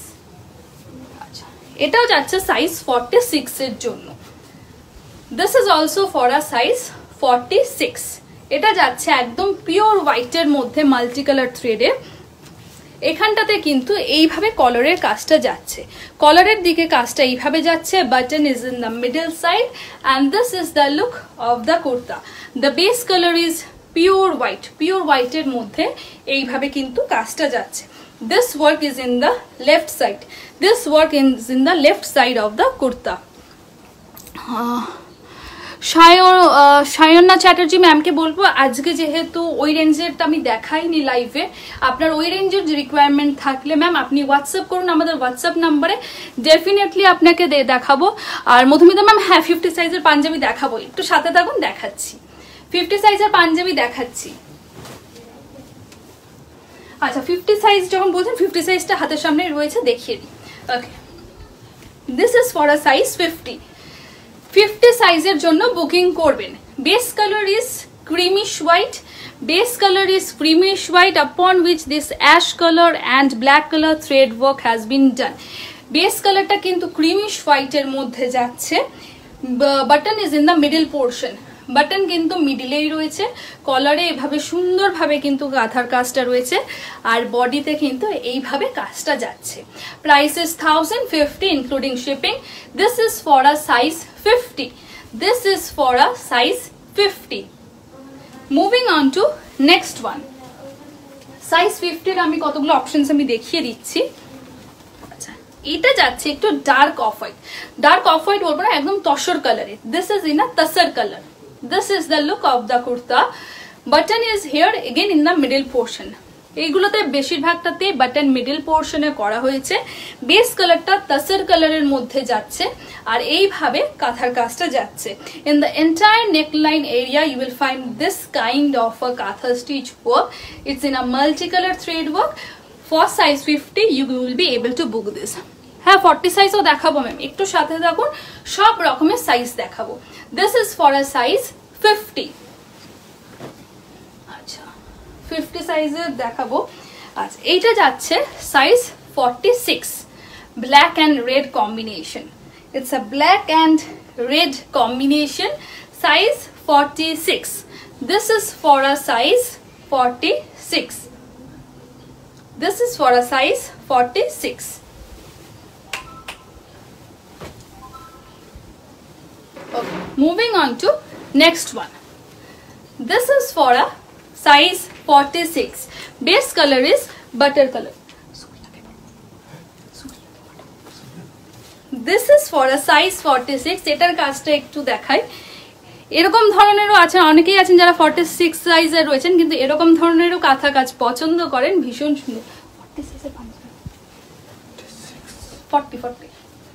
এটাও যাচ্ছে size 46 এর জন্য। This is also for a size 46. এটা যাচ্ছে একদম pure হোয়াইটের মধ্যে multi colour থ্রেডে। এখানটাতে কিন্তু এইভাবে কলারের কাজটা যাচ্ছে, কলারের দিকে কাজটা এইভাবে যাচ্ছে। Button is in the middle side and this is the look of the kurta. The base colour is pure white, pure হোয়াইটের মধ্যে এইভাবে কিন্তু কাজটা যাচ্ছে। This work is in the left side, this work is in the left side of the kurta. Saina Chatterjee ম্যামকে বলবো আজকে যেহেতু ওই রেঞ্জেরটা আমি দেখাইনি লাইভে, আপনার ওই রেঞ্জের রিকোয়ারমেন্ট থাকলে ম্যাম আপনি হোয়াটসঅ্যাপ করুন আমাদের হোয়াটসঅ্যাপ নাম্বারে, ডেফিনেটলি আপনাকে দেখাবো। আর মধুমিতা ম্যাম হ্যাঁ 50 সাইজের পাঞ্জাবি দেখাবো, একটু সাথে থাকুন দেখাচ্ছি। 50 সাইজের পাঞ্জাবি দেখাচ্ছি। আচ্ছা 50 সাইজ যখন বলছেন 50 সাইজটা হাতের সামনে রয়েছে, দেখিয়ে দিই। Okay, this is for a size 50 সাইজের জন্য বুকিং করবেন। Base colour is creamish white, base color is creamish white upon which this ash color and black color thread work has been done. Base color টা কিন্তু creamish white এর মধ্যে যাচ্ছে। Button is in the middle portion, button কিন্তু মিডিলেই রয়েছে, কলারে এভাবে সুন্দরভাবে কিন্তু গাঁথার কাজটা রয়েছে, আর বডিতে কিন্তু এইভাবে কাজটা যাচ্ছে। Price is 1050 including shipping. This is for a size 50, this is for a size 50। Moving on to next one. Size 50 আমি কতগুলো অপশনস আমি দেখিয়ে দিচ্ছি। আচ্ছা, এটা যাচ্ছে একটু dark off white, dark off white বলবো না, একদম তসর কালারে। This is in a tussar colour. This is the look of the kurta. Button is here again in the middle portion. এইগুলোতে বেশিরভাগটাতে বাটন মিডল পোর্শনে করা হয়েছে। বেস কালারটা তাসর কালারের মধ্যে যাচ্ছে, আর এইভাবে কাঁথার কাজটা যাচ্ছে। In the entire neckline area you will find this kind of a katha stitch work. It's in a multicolor thread work. For size 50 you will be able to book this. হ্যাঁ 40 সাইজও দেখাবো ম্যাম, একটু সাথে থাকুন, সব রকমের size দেখাবো। This is for a size 50. আচ্ছা 50 সাইজের দেখাবো। আচ্ছা এইটা যাচ্ছে size 46, black and red combination. It's a black and red combination, size 46। This is for a size 46. This is for a size 46. Okay, moving on to next one. This is for a size 46. Base color is butter color. This is for a size 46. এটার কাজটা একটু দেখাই। এরকম ধরনেরও আছে, অনেকেই আছেন যারা 46 সাইজের রয়েছেন কিন্তু এরকম ধরনেরও কাঁথা কাজ পছন্দ করেন, ভীষণ সুন্দর। 40.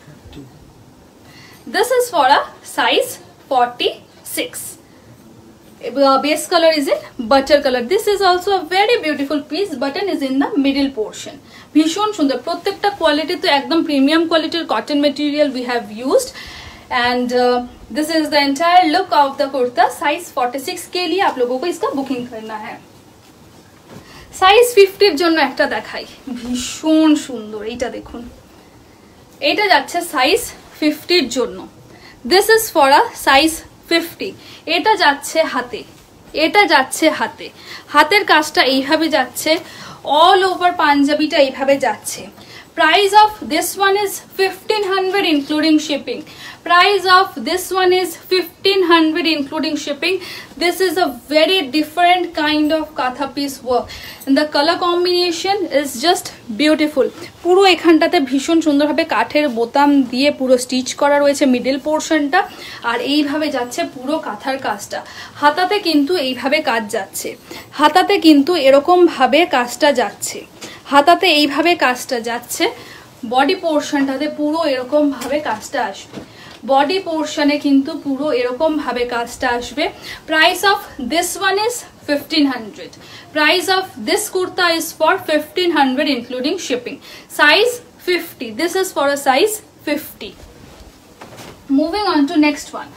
This is for a size 46. Base color is in butter color. This is also a very beautiful piece. Button is in the middle portion. ভীষণ সুন্দর, প্রত্যেকটা কোয়ালিটি তো একদম প্রিমিয়াম কোয়ালিটির cotton material we have used, and this is the entire look of the kurta. Size 46 के लिए आप लोगों को इसका बुकिंग करना है। সাইজ 50 এর জন্য একটা দেখাই, ভীষণ সুন্দর। এইটা দেখুন, এইটা যাচ্ছে সাইজ 50 এর জন্য। This is for a size 50। এটা যাচ্ছে হাতে, এটা যাচ্ছে হাতে, হাতের কাজটা এইভাবে যাচ্ছে, অল ওভার পাঞ্জাবিটা এইভাবে যাচ্ছে। Price of this one is 1500 including shipping. Price of this one is 1500 including shipping. This is a very different kind of katha piece work, and the color combination is just beautiful. পুরো এখানটাতে ভীষণ সুন্দরভাবে কাঠের বোতাম দিয়ে পুরো stitch করা রয়েছে মিডল পোর্শনটা, আর এইভাবে যাচ্ছে পুরো কাঁথার কাজটা। হাতাতে কিন্তু এইভাবে কাজ যাচ্ছে, হাতাতে কিন্তু এরকম ভাবে কাজটা যাচ্ছে, হাতাতে এইভাবে কাজটা যাচ্ছে। বডি পোর্শনটাতে পুরো এরকম ভাবে কাজটা আসবে, বডি পোর্শনে কিন্তু পুরো এরকম ভাবে কাজটা আসবে। Price of this one is 1500. Price of this kurta is for 1500 including shipping. Size 50. This is for a size 50. Moving on to next one.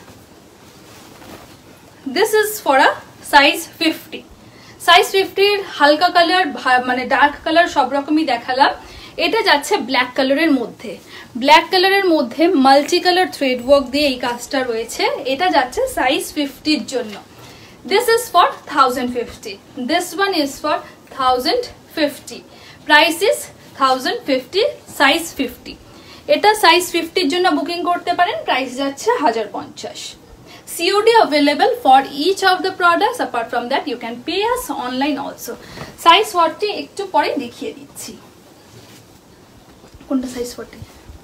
This is for a size 50. Size 50 হালকা colour মানে dark colour সব রকমই দেখালাম। এটা যাচ্ছে black কালারের মধ্যে, black কালারের মধ্যে মাল্টি কালার থ্রেড ওয়ার্ক দিয়ে এই কাজটা রয়েছে। এটা যাচ্ছে সাইজ 50 এর জন্য। This is for 1050, this one is for 1050। Price is 1050, size 50। এটা সাইজ 50 এর জন্য বুকিং করতে পারেন, প্রাইস যাচ্ছে 1050। COD available for each of the products. Apart from that you can pay us online also. Size 40 একটু পরে দেখিয়ে দিচ্ছি। কোনটা সাইজ 40?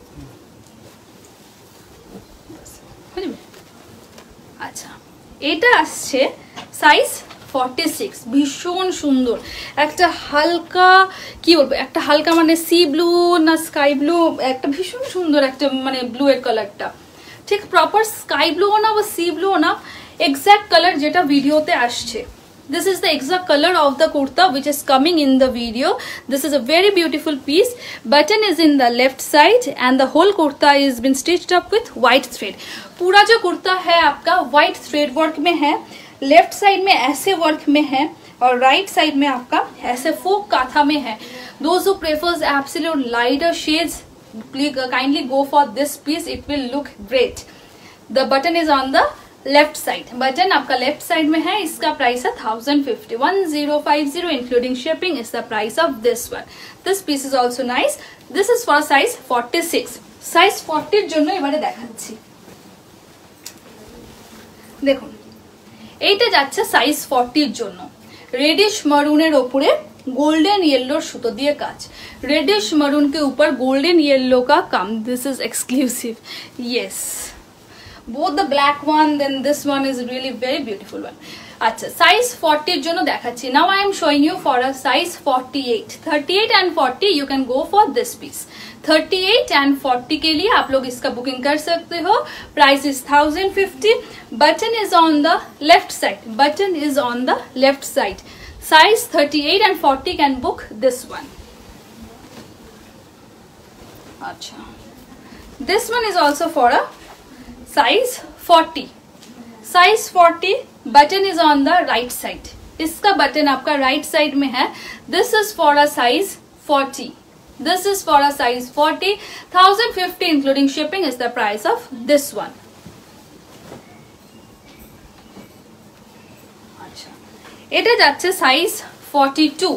আচ্ছা এটা আসছে সাইজ 46। ভীষণ সুন্দর একটা হালকা, কি বলবো, একটা হালকা মানে সি ব্লু না স্কাই ব্লু, একটা ভীষণ সুন্দর একটা মানে ব্লু এর কালারটা, ঠিক প্রপার স্কাই ব্লু না বা সি ব্লু না, এক্স্যাক্ট কালার যেটা ভিডিওতে আসছে। This is the exact color of the kurta which is coming in the video. This is a very beautiful piece. Button is in the left side and the whole kurta is been stitched up with white thread. पूरा जो कुर्ता है आपका white thread work में है, left side में ऐसे work में है और राइट साइड में आपका ऐसे folk काथा में है. Those who prefers absolute lighter shades, please kindly go for this piece. It will look great. The button is on the left side. Button आपका लेफ्ट साइड में है. इसका प्राइस है 1050, 1050 including shipping is the price of this one. This piece is also nice. This is for size 46. Size 40 এর জন্য এবারে দেখাচ্ছি. দেখুন এইটা যাচ্ছে সাইজ 40 এর জন্য. रेडिश मरून ओपरे गोल्डन येलो सुतो दिए काज. रेडिश मरून के ऊपर गोल्डन येलो का काम. This is exclusive. Yes, both the black one, then this one is really very beautiful one. अच्छा, size 40 এর জন্য দেখাচ্ছি. Now I am showing you for a size 48. 38 and 40 you can go for this piece. 38 and 40 के लिए आप लोग इसका booking कर सकते हो. Price is 1050. Button is on the left side. Button is on the left side. Size 38 and 40 can book this one. अच्छा, this one is also for a size 40. Size 40. Button is on the right side. इसका button आपका right side में है. This is for a size 40. This is for a size 40. 1050 including shipping is the price of this one. अच्छा, এটা যাচ্ছে size 42.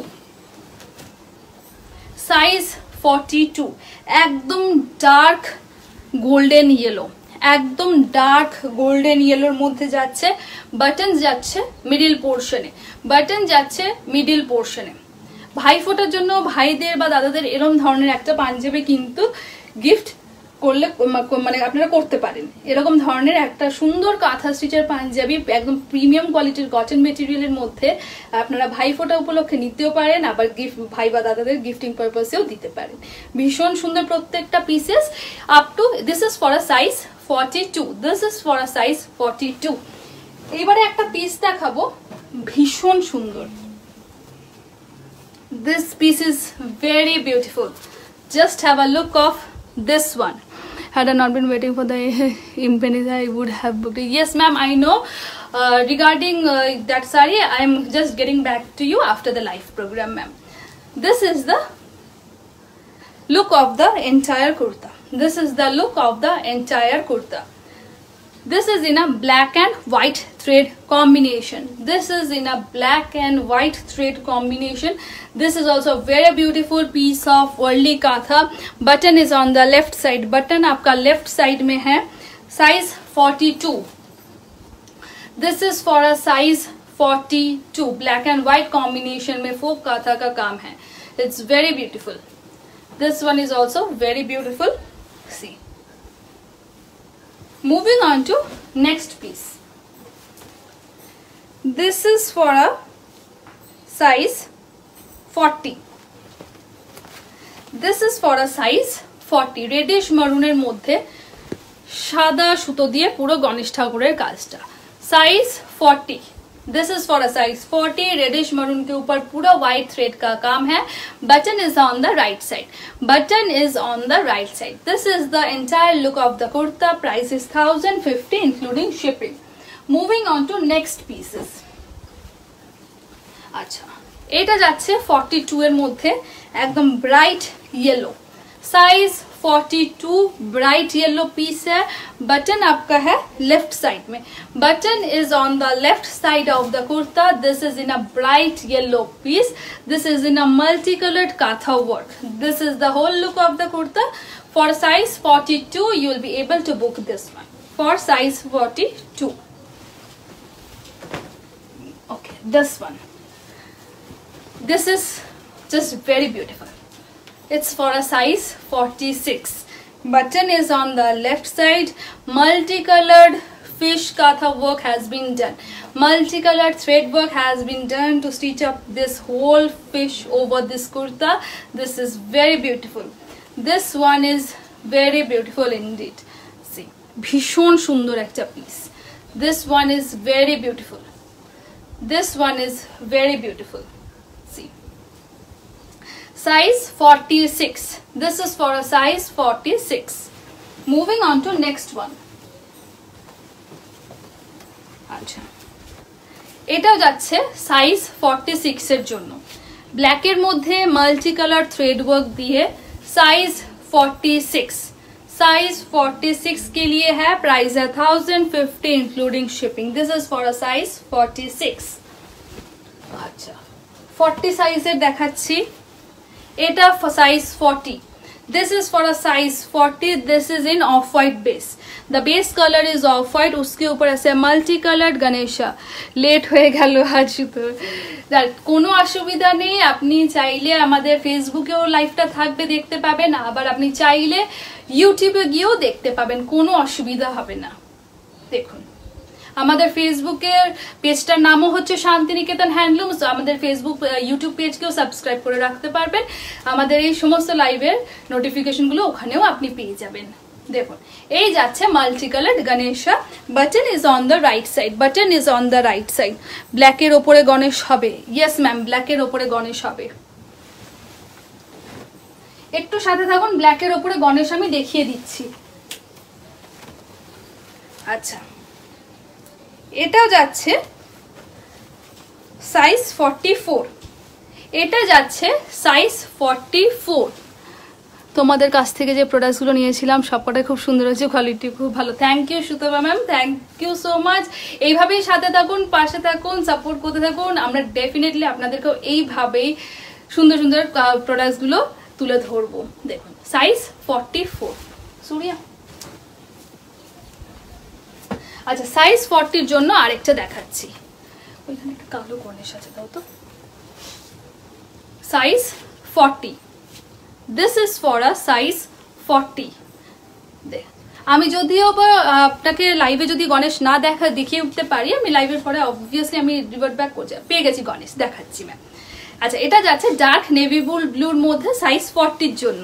Size 42. একদম dark golden yellow. একদম dark golden ইয়েলোর মধ্যে যাচ্ছে. বাটন যাচ্ছে মিডল পোর্শনে. বাটন যাচ্ছে মিডল পোর্শনে. ভাই ফোটার জন্য ভাইদের বা দাদাদের এরকম ধরনের একটা পাঞ্জাবি কিন্তু গিফট করলে মানে আপনারা করতে পারেন. এরকম ধরনের একটা সুন্দর কাঁথা স্টিচের পাঞ্জাবি একদম প্রিমিয়াম কোয়ালিটির কটন মেটেরিয়ালের মধ্যে আপনারা ভাই ফোটা উপলক্ষে নিতেও পারেন, আবার গিফট ভাই বা দাদাদের গিফটিং পারপাসেও দিতে পারেন. ভীষণ সুন্দর প্রত্যেকটা pieces. Up to this is for a size 42. This is for a size 42. এবারে একটা পিস দেখাবো ভীষণ সুন্দর. This piece is very beautiful. Just have a look of this one. Had I not been waiting for the impending, I would have booked it. Yes ma'am, I know. Regarding that sari, I am just getting back to you after the live program ma'am. This is the look of the entire kurta. This is the look of the entire kurta. This is in a black and white thread combination. This is in a black and white thread combination. This is also a very beautiful piece of worldly katha. Button is on the left side. Button आपका left side में है. Size 42. This is for a size 42. Black and white combination में folk katha का काम है. It's very beautiful. This one is also very beautiful. See. Moving on to next piece. This is for a size 40. This is for a size 40. Reddish maroon এর মধ্যে সাদা সুতো দিয়ে পুরো গণেশ ঠাকুরের কাজটা. Size 40. This is for a size 40. Reddish maroon के ऊपर पूरा white thread का काम है. Button is on the right side. Button is on the right side. This is the entire look of the kurta. Price is 1050 including shipping. Moving on to next pieces. अच्छा, এটা যাচ্ছে 42 এর মধ্যে একদম bright yellow. Size 42 bright yellow piece है. Button आपका है left side में. Button is on the left side of the kurta. This is in a bright yellow piece. This is in a multi coloured kantha work. This is the whole look of the kurta. For size 42 you will be able to book this one. For size 42. Okay, this one. This is just very beautiful. It's for a size 46. Button is on the left side. Multicolored fish katha work has been done. Multicolored thread work has been done to stitch up this whole fish over this kurta. This is very beautiful. This one is very beautiful indeed. See, ভীষণ সুন্দর একটা piece. This one is very beautiful. This one is very beautiful. See, size 46. This is for a size 46. Moving on to next one. আচ্ছা, এটাও যাচ্ছে size 46 এর জন্য। ব্ল্যাকের মধ্যে মাল্টি কালার থ্রেড ওয়ার্ক দিয়ে साइज 46। साइज 46 के लिए है, प्राइस है 1050 including shipping. This is for a size 46। अच्छा 40 সাইজের দেখাচ্ছি, এটা size 40। This is for a size 40. This is in off-white base. The base color is off-white. उसके ऊपर ऐसे multi-colored गणेशा। लेट হয়ে গেল আজ তো, কোনো অসুবিধা নেই। আপনি চাইলে আমাদের ফেসবুকেও লাইভটা থাকবে, দেখতে পাবেন। আবার আপনি চাইলে ইউটিউবে গিয়েও দেখতে পাবেন, কোনো অসুবিধা হবে না। দেখুন আমাদের ফেসবুকের পেজটার নামও হচ্ছে শান্তিনিকেতন হ্যান্ডলুমস। আমাদের ফেসবুক ইউটিউব পেজকেও সাবস্ক্রাইব করে রাখতে পারবেন। আমাদের এই সমস্ত লাইভের নোটিফিকেশনগুলো ওখানেও আপনি পেয়ে যাবেন। দেখুন এই যাচ্ছে multi colour Ganesha. Button is on the right side, button is on the right side. ব্ল্যাকের ওপরে গণেশ হবে। ইয়েস ম্যাম, ব্ল্যাকের ওপরে গণেশ হবে। একটু সাথে থাকুন, ব্ল্যাকের ওপরে গণেশ আমি দেখিয়ে দিচ্ছি। আচ্ছা এটাও যাচ্ছে সাইজ 44। এটা যাচ্ছে সাইজ 44। তোমাদের কাছ থেকে যে প্রোডাক্টসগুলো নিয়েছিলাম সবকটাই খুব সুন্দর হয়েছে, কোয়ালিটি খুব ভালো। Thank you Sutapa ma'am, thank you so much. এইভাবেই সাথে থাকুন, পাশে থাকুন, সাপোর্ট করতে থাকুন। আমরা ডেফিনেটলি আপনাদেরকেও এইভাবেই সুন্দর সুন্দর প্রোডাক্টসগুলো তুলে ধরবো। দেখুন সাইজ 44 সুরিয়া। আচ্ছা সাইজ 40 জন্য আরেকটা দেখাচ্ছি। ওইখানে একটা কালো গণেশ আছে, তাও তো। Size 40। This is for a size 40। আমি যদিও বা আপনাকে লাইভে যদি গণেশ না দেখিয়ে উঠতে পারি, আমি লাইভের পরে অবভিয়াসলি আমি রিভার্ট ব্যাক করছি। পেয়ে গেছি গণেশ, দেখাচ্ছি ম্যাম। আচ্ছা এটা যাচ্ছে ডার্ক নেভি ব্লুর মধ্যে সাইজ 40 জন্য।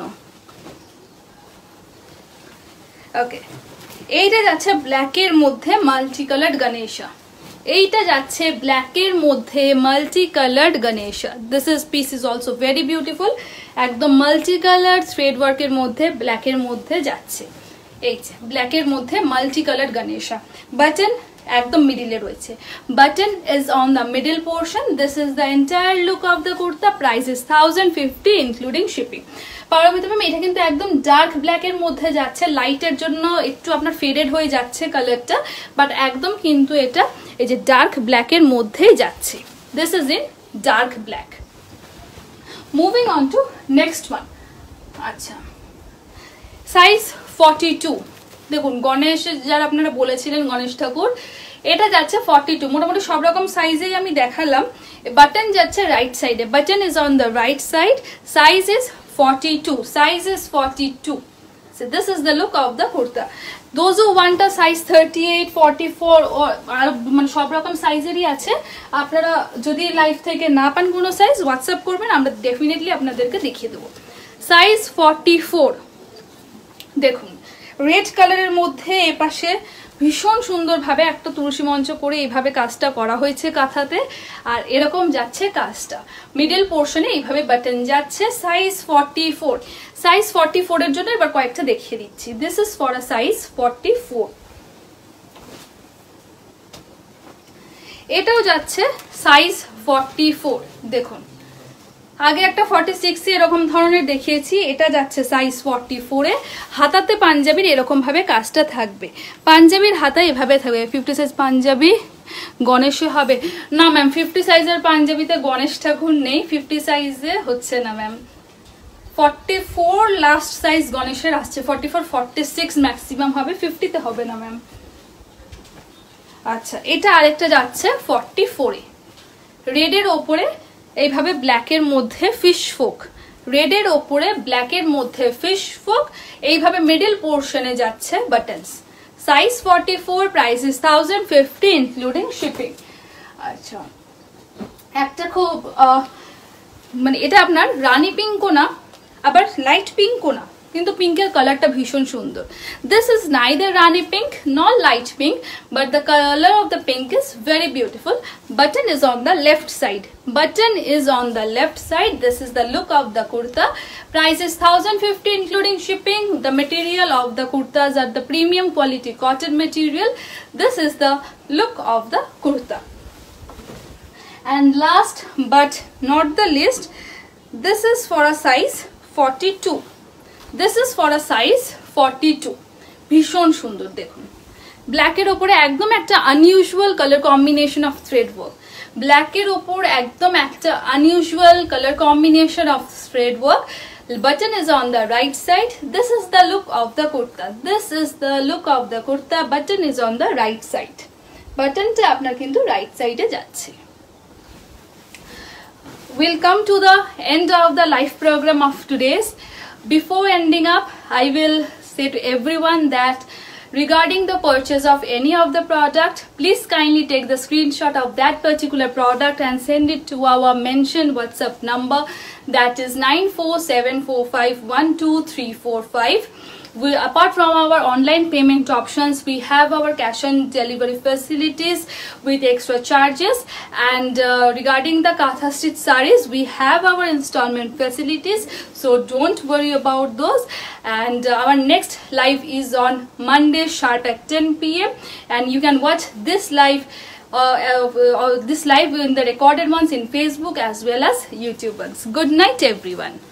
ওকে এইটা যাচ্ছে ব্ল্যাকের মধ্যে মাল্টি কালার্ড গণেশা। এইটা যাচ্ছে ব্ল্যাকের মধ্যে multi coloured Ganesha. This is piece is also very beautiful. একদম মাল্টি কালার থ্রেড ওয়ার্কের মধ্যে ব্ল্যাকের মধ্যে যাচ্ছে। এই যে ব্ল্যাকের মধ্যে মাল্টি কালার্ড গণেশা। বাটন একদম মিডিলে রয়েছে। Button is on the middle portion. This is the entire look of the kurta. Price is 1050 including shipping. Paromita ma'am এটা কিন্তু একদম ডার্ক ব্ল্যাকের মধ্যে যাচ্ছে, লাইটের জন্য একটু আপনার ফেডেড হয়ে যাচ্ছে কালারটা, বাট একদম কিন্তু এটা এই যে ডার্ক ব্ল্যাকের মধ্যেই যাচ্ছে। This is in dark black. Moving on to next one. আচ্ছা সাইজ 42। দেখুন গণেশ যারা আপনারা বলেছিলেন গণেশ ঠাকুর, এটা যাচ্ছে 42। মোটামুটি সব রকম সাইজেই আমি দেখালাম। বাটন যাচ্ছে রাইট সাইডে, button is on the right side. Size is 42. Size is 42. So this is the look of the kurta. Those who want a size 38, 44 or মানে সব রকম সাইজেরই আছে। আপনারা যদি লাইভ থেকে না পান কোনো সাইজ, হোয়াটসঅ্যাপ করবেন, আমরা ডেফিনেটলি আপনাদেরকে দেখিয়ে দেবো। সাইজ 44। দেখুন রেড কালারের মধ্যে এপাশে ভীষণ সুন্দরভাবে একটা তুলসী মঞ্চ করে এইভাবে কাজটা করা হয়েছে কাঁথাতে, আর এরকম যাচ্ছে কাজটা। মিডল পোর্শনে এইভাবে বাটন যাচ্ছে। সাইজ 44। সাইজ 44 এর জন্য এবার কয়েকটা দেখিয়ে দিচ্ছি। This is for a size 44। এটাও যাচ্ছে সাইজ 44। দেখুন আগে একটা 46 এরকম ধরনের দেখিয়েছি, এটা যাচ্ছে সাইজ 44 এ। হাতাতে পাঞ্জাবির এরকম ভাবে কাজটা থাকবে। পাঞ্জাবির হাতা এভাবে থাকবে। 50 সাইজ পাঞ্জাবি গণেশে হবে না ম্যাম। 50 সাইজের পাঞ্জাবিতে গণেশ ঠাকুর নেই, 50 সাইজে হচ্ছে না ম্যাম। 44 লাস্ট সাইজ গণেশের আসছে। 44 46 ম্যাক্সিমাম হবে, 50 তে হবে না ম্যাম। আচ্ছা এটা আরেকটা যাচ্ছে 44 এ। রেডের ওপরে এইভাবে ব্ল্যাকের মধ্যে ফিশ ফোক, রেডের ওপরে ব্ল্যাকের মধ্যে ফিশ ফোক, এইভাবে মিডল পোর্শনে যাচ্ছে buttons. Size 44, price is 1050 including shipping. আচ্ছা একটা খুব মানে এটা আপনার রানী পিঙ্কও না, আবার লাইট পিঙ্কও না, কিন্তু পিঙ্কের কালারটা ভীষণ সুন্দর। This is neither Rani pink nor light pink, but the color of the pink is very beautiful. Button is on the left side. Button is on the left side. This is the look of the kurta. Price is 1050 including shipping. The material of the kurtas are the premium quality cotton material. This is the look of the kurta. And last but not the least, this is for a size 42. This is for a size 42. ভীষণ সুন্দর দেখুন, ব্ল্যাকের ওপরে একদম একটা unusual colour combination of thread work. ব্ল্যাকের ওপর একদম একটা unusual colour combination of thread work. Button is on the right side. This is the look of the kurta. This is the look of the kurta. Button is on the right side. Buttonটা আপনার কিন্তু right সাইডে যাচ্ছে। We'll come to the end of the live program of today's. Before ending up, I will say to everyone that regarding the purchase of any of the product, please kindly take the screenshot of that particular product and send it to our mentioned WhatsApp number, that is 9474512345. Apart from our online payment options, we have our cash on delivery facilities with extra charges, and regarding the Katha stitch sarees, we have our installment facilities, so don't worry about those. And our next live is on Monday sharp at 10 PM, and you can watch this live in the recorded ones in Facebook as well as YouTube ones. Good night everyone.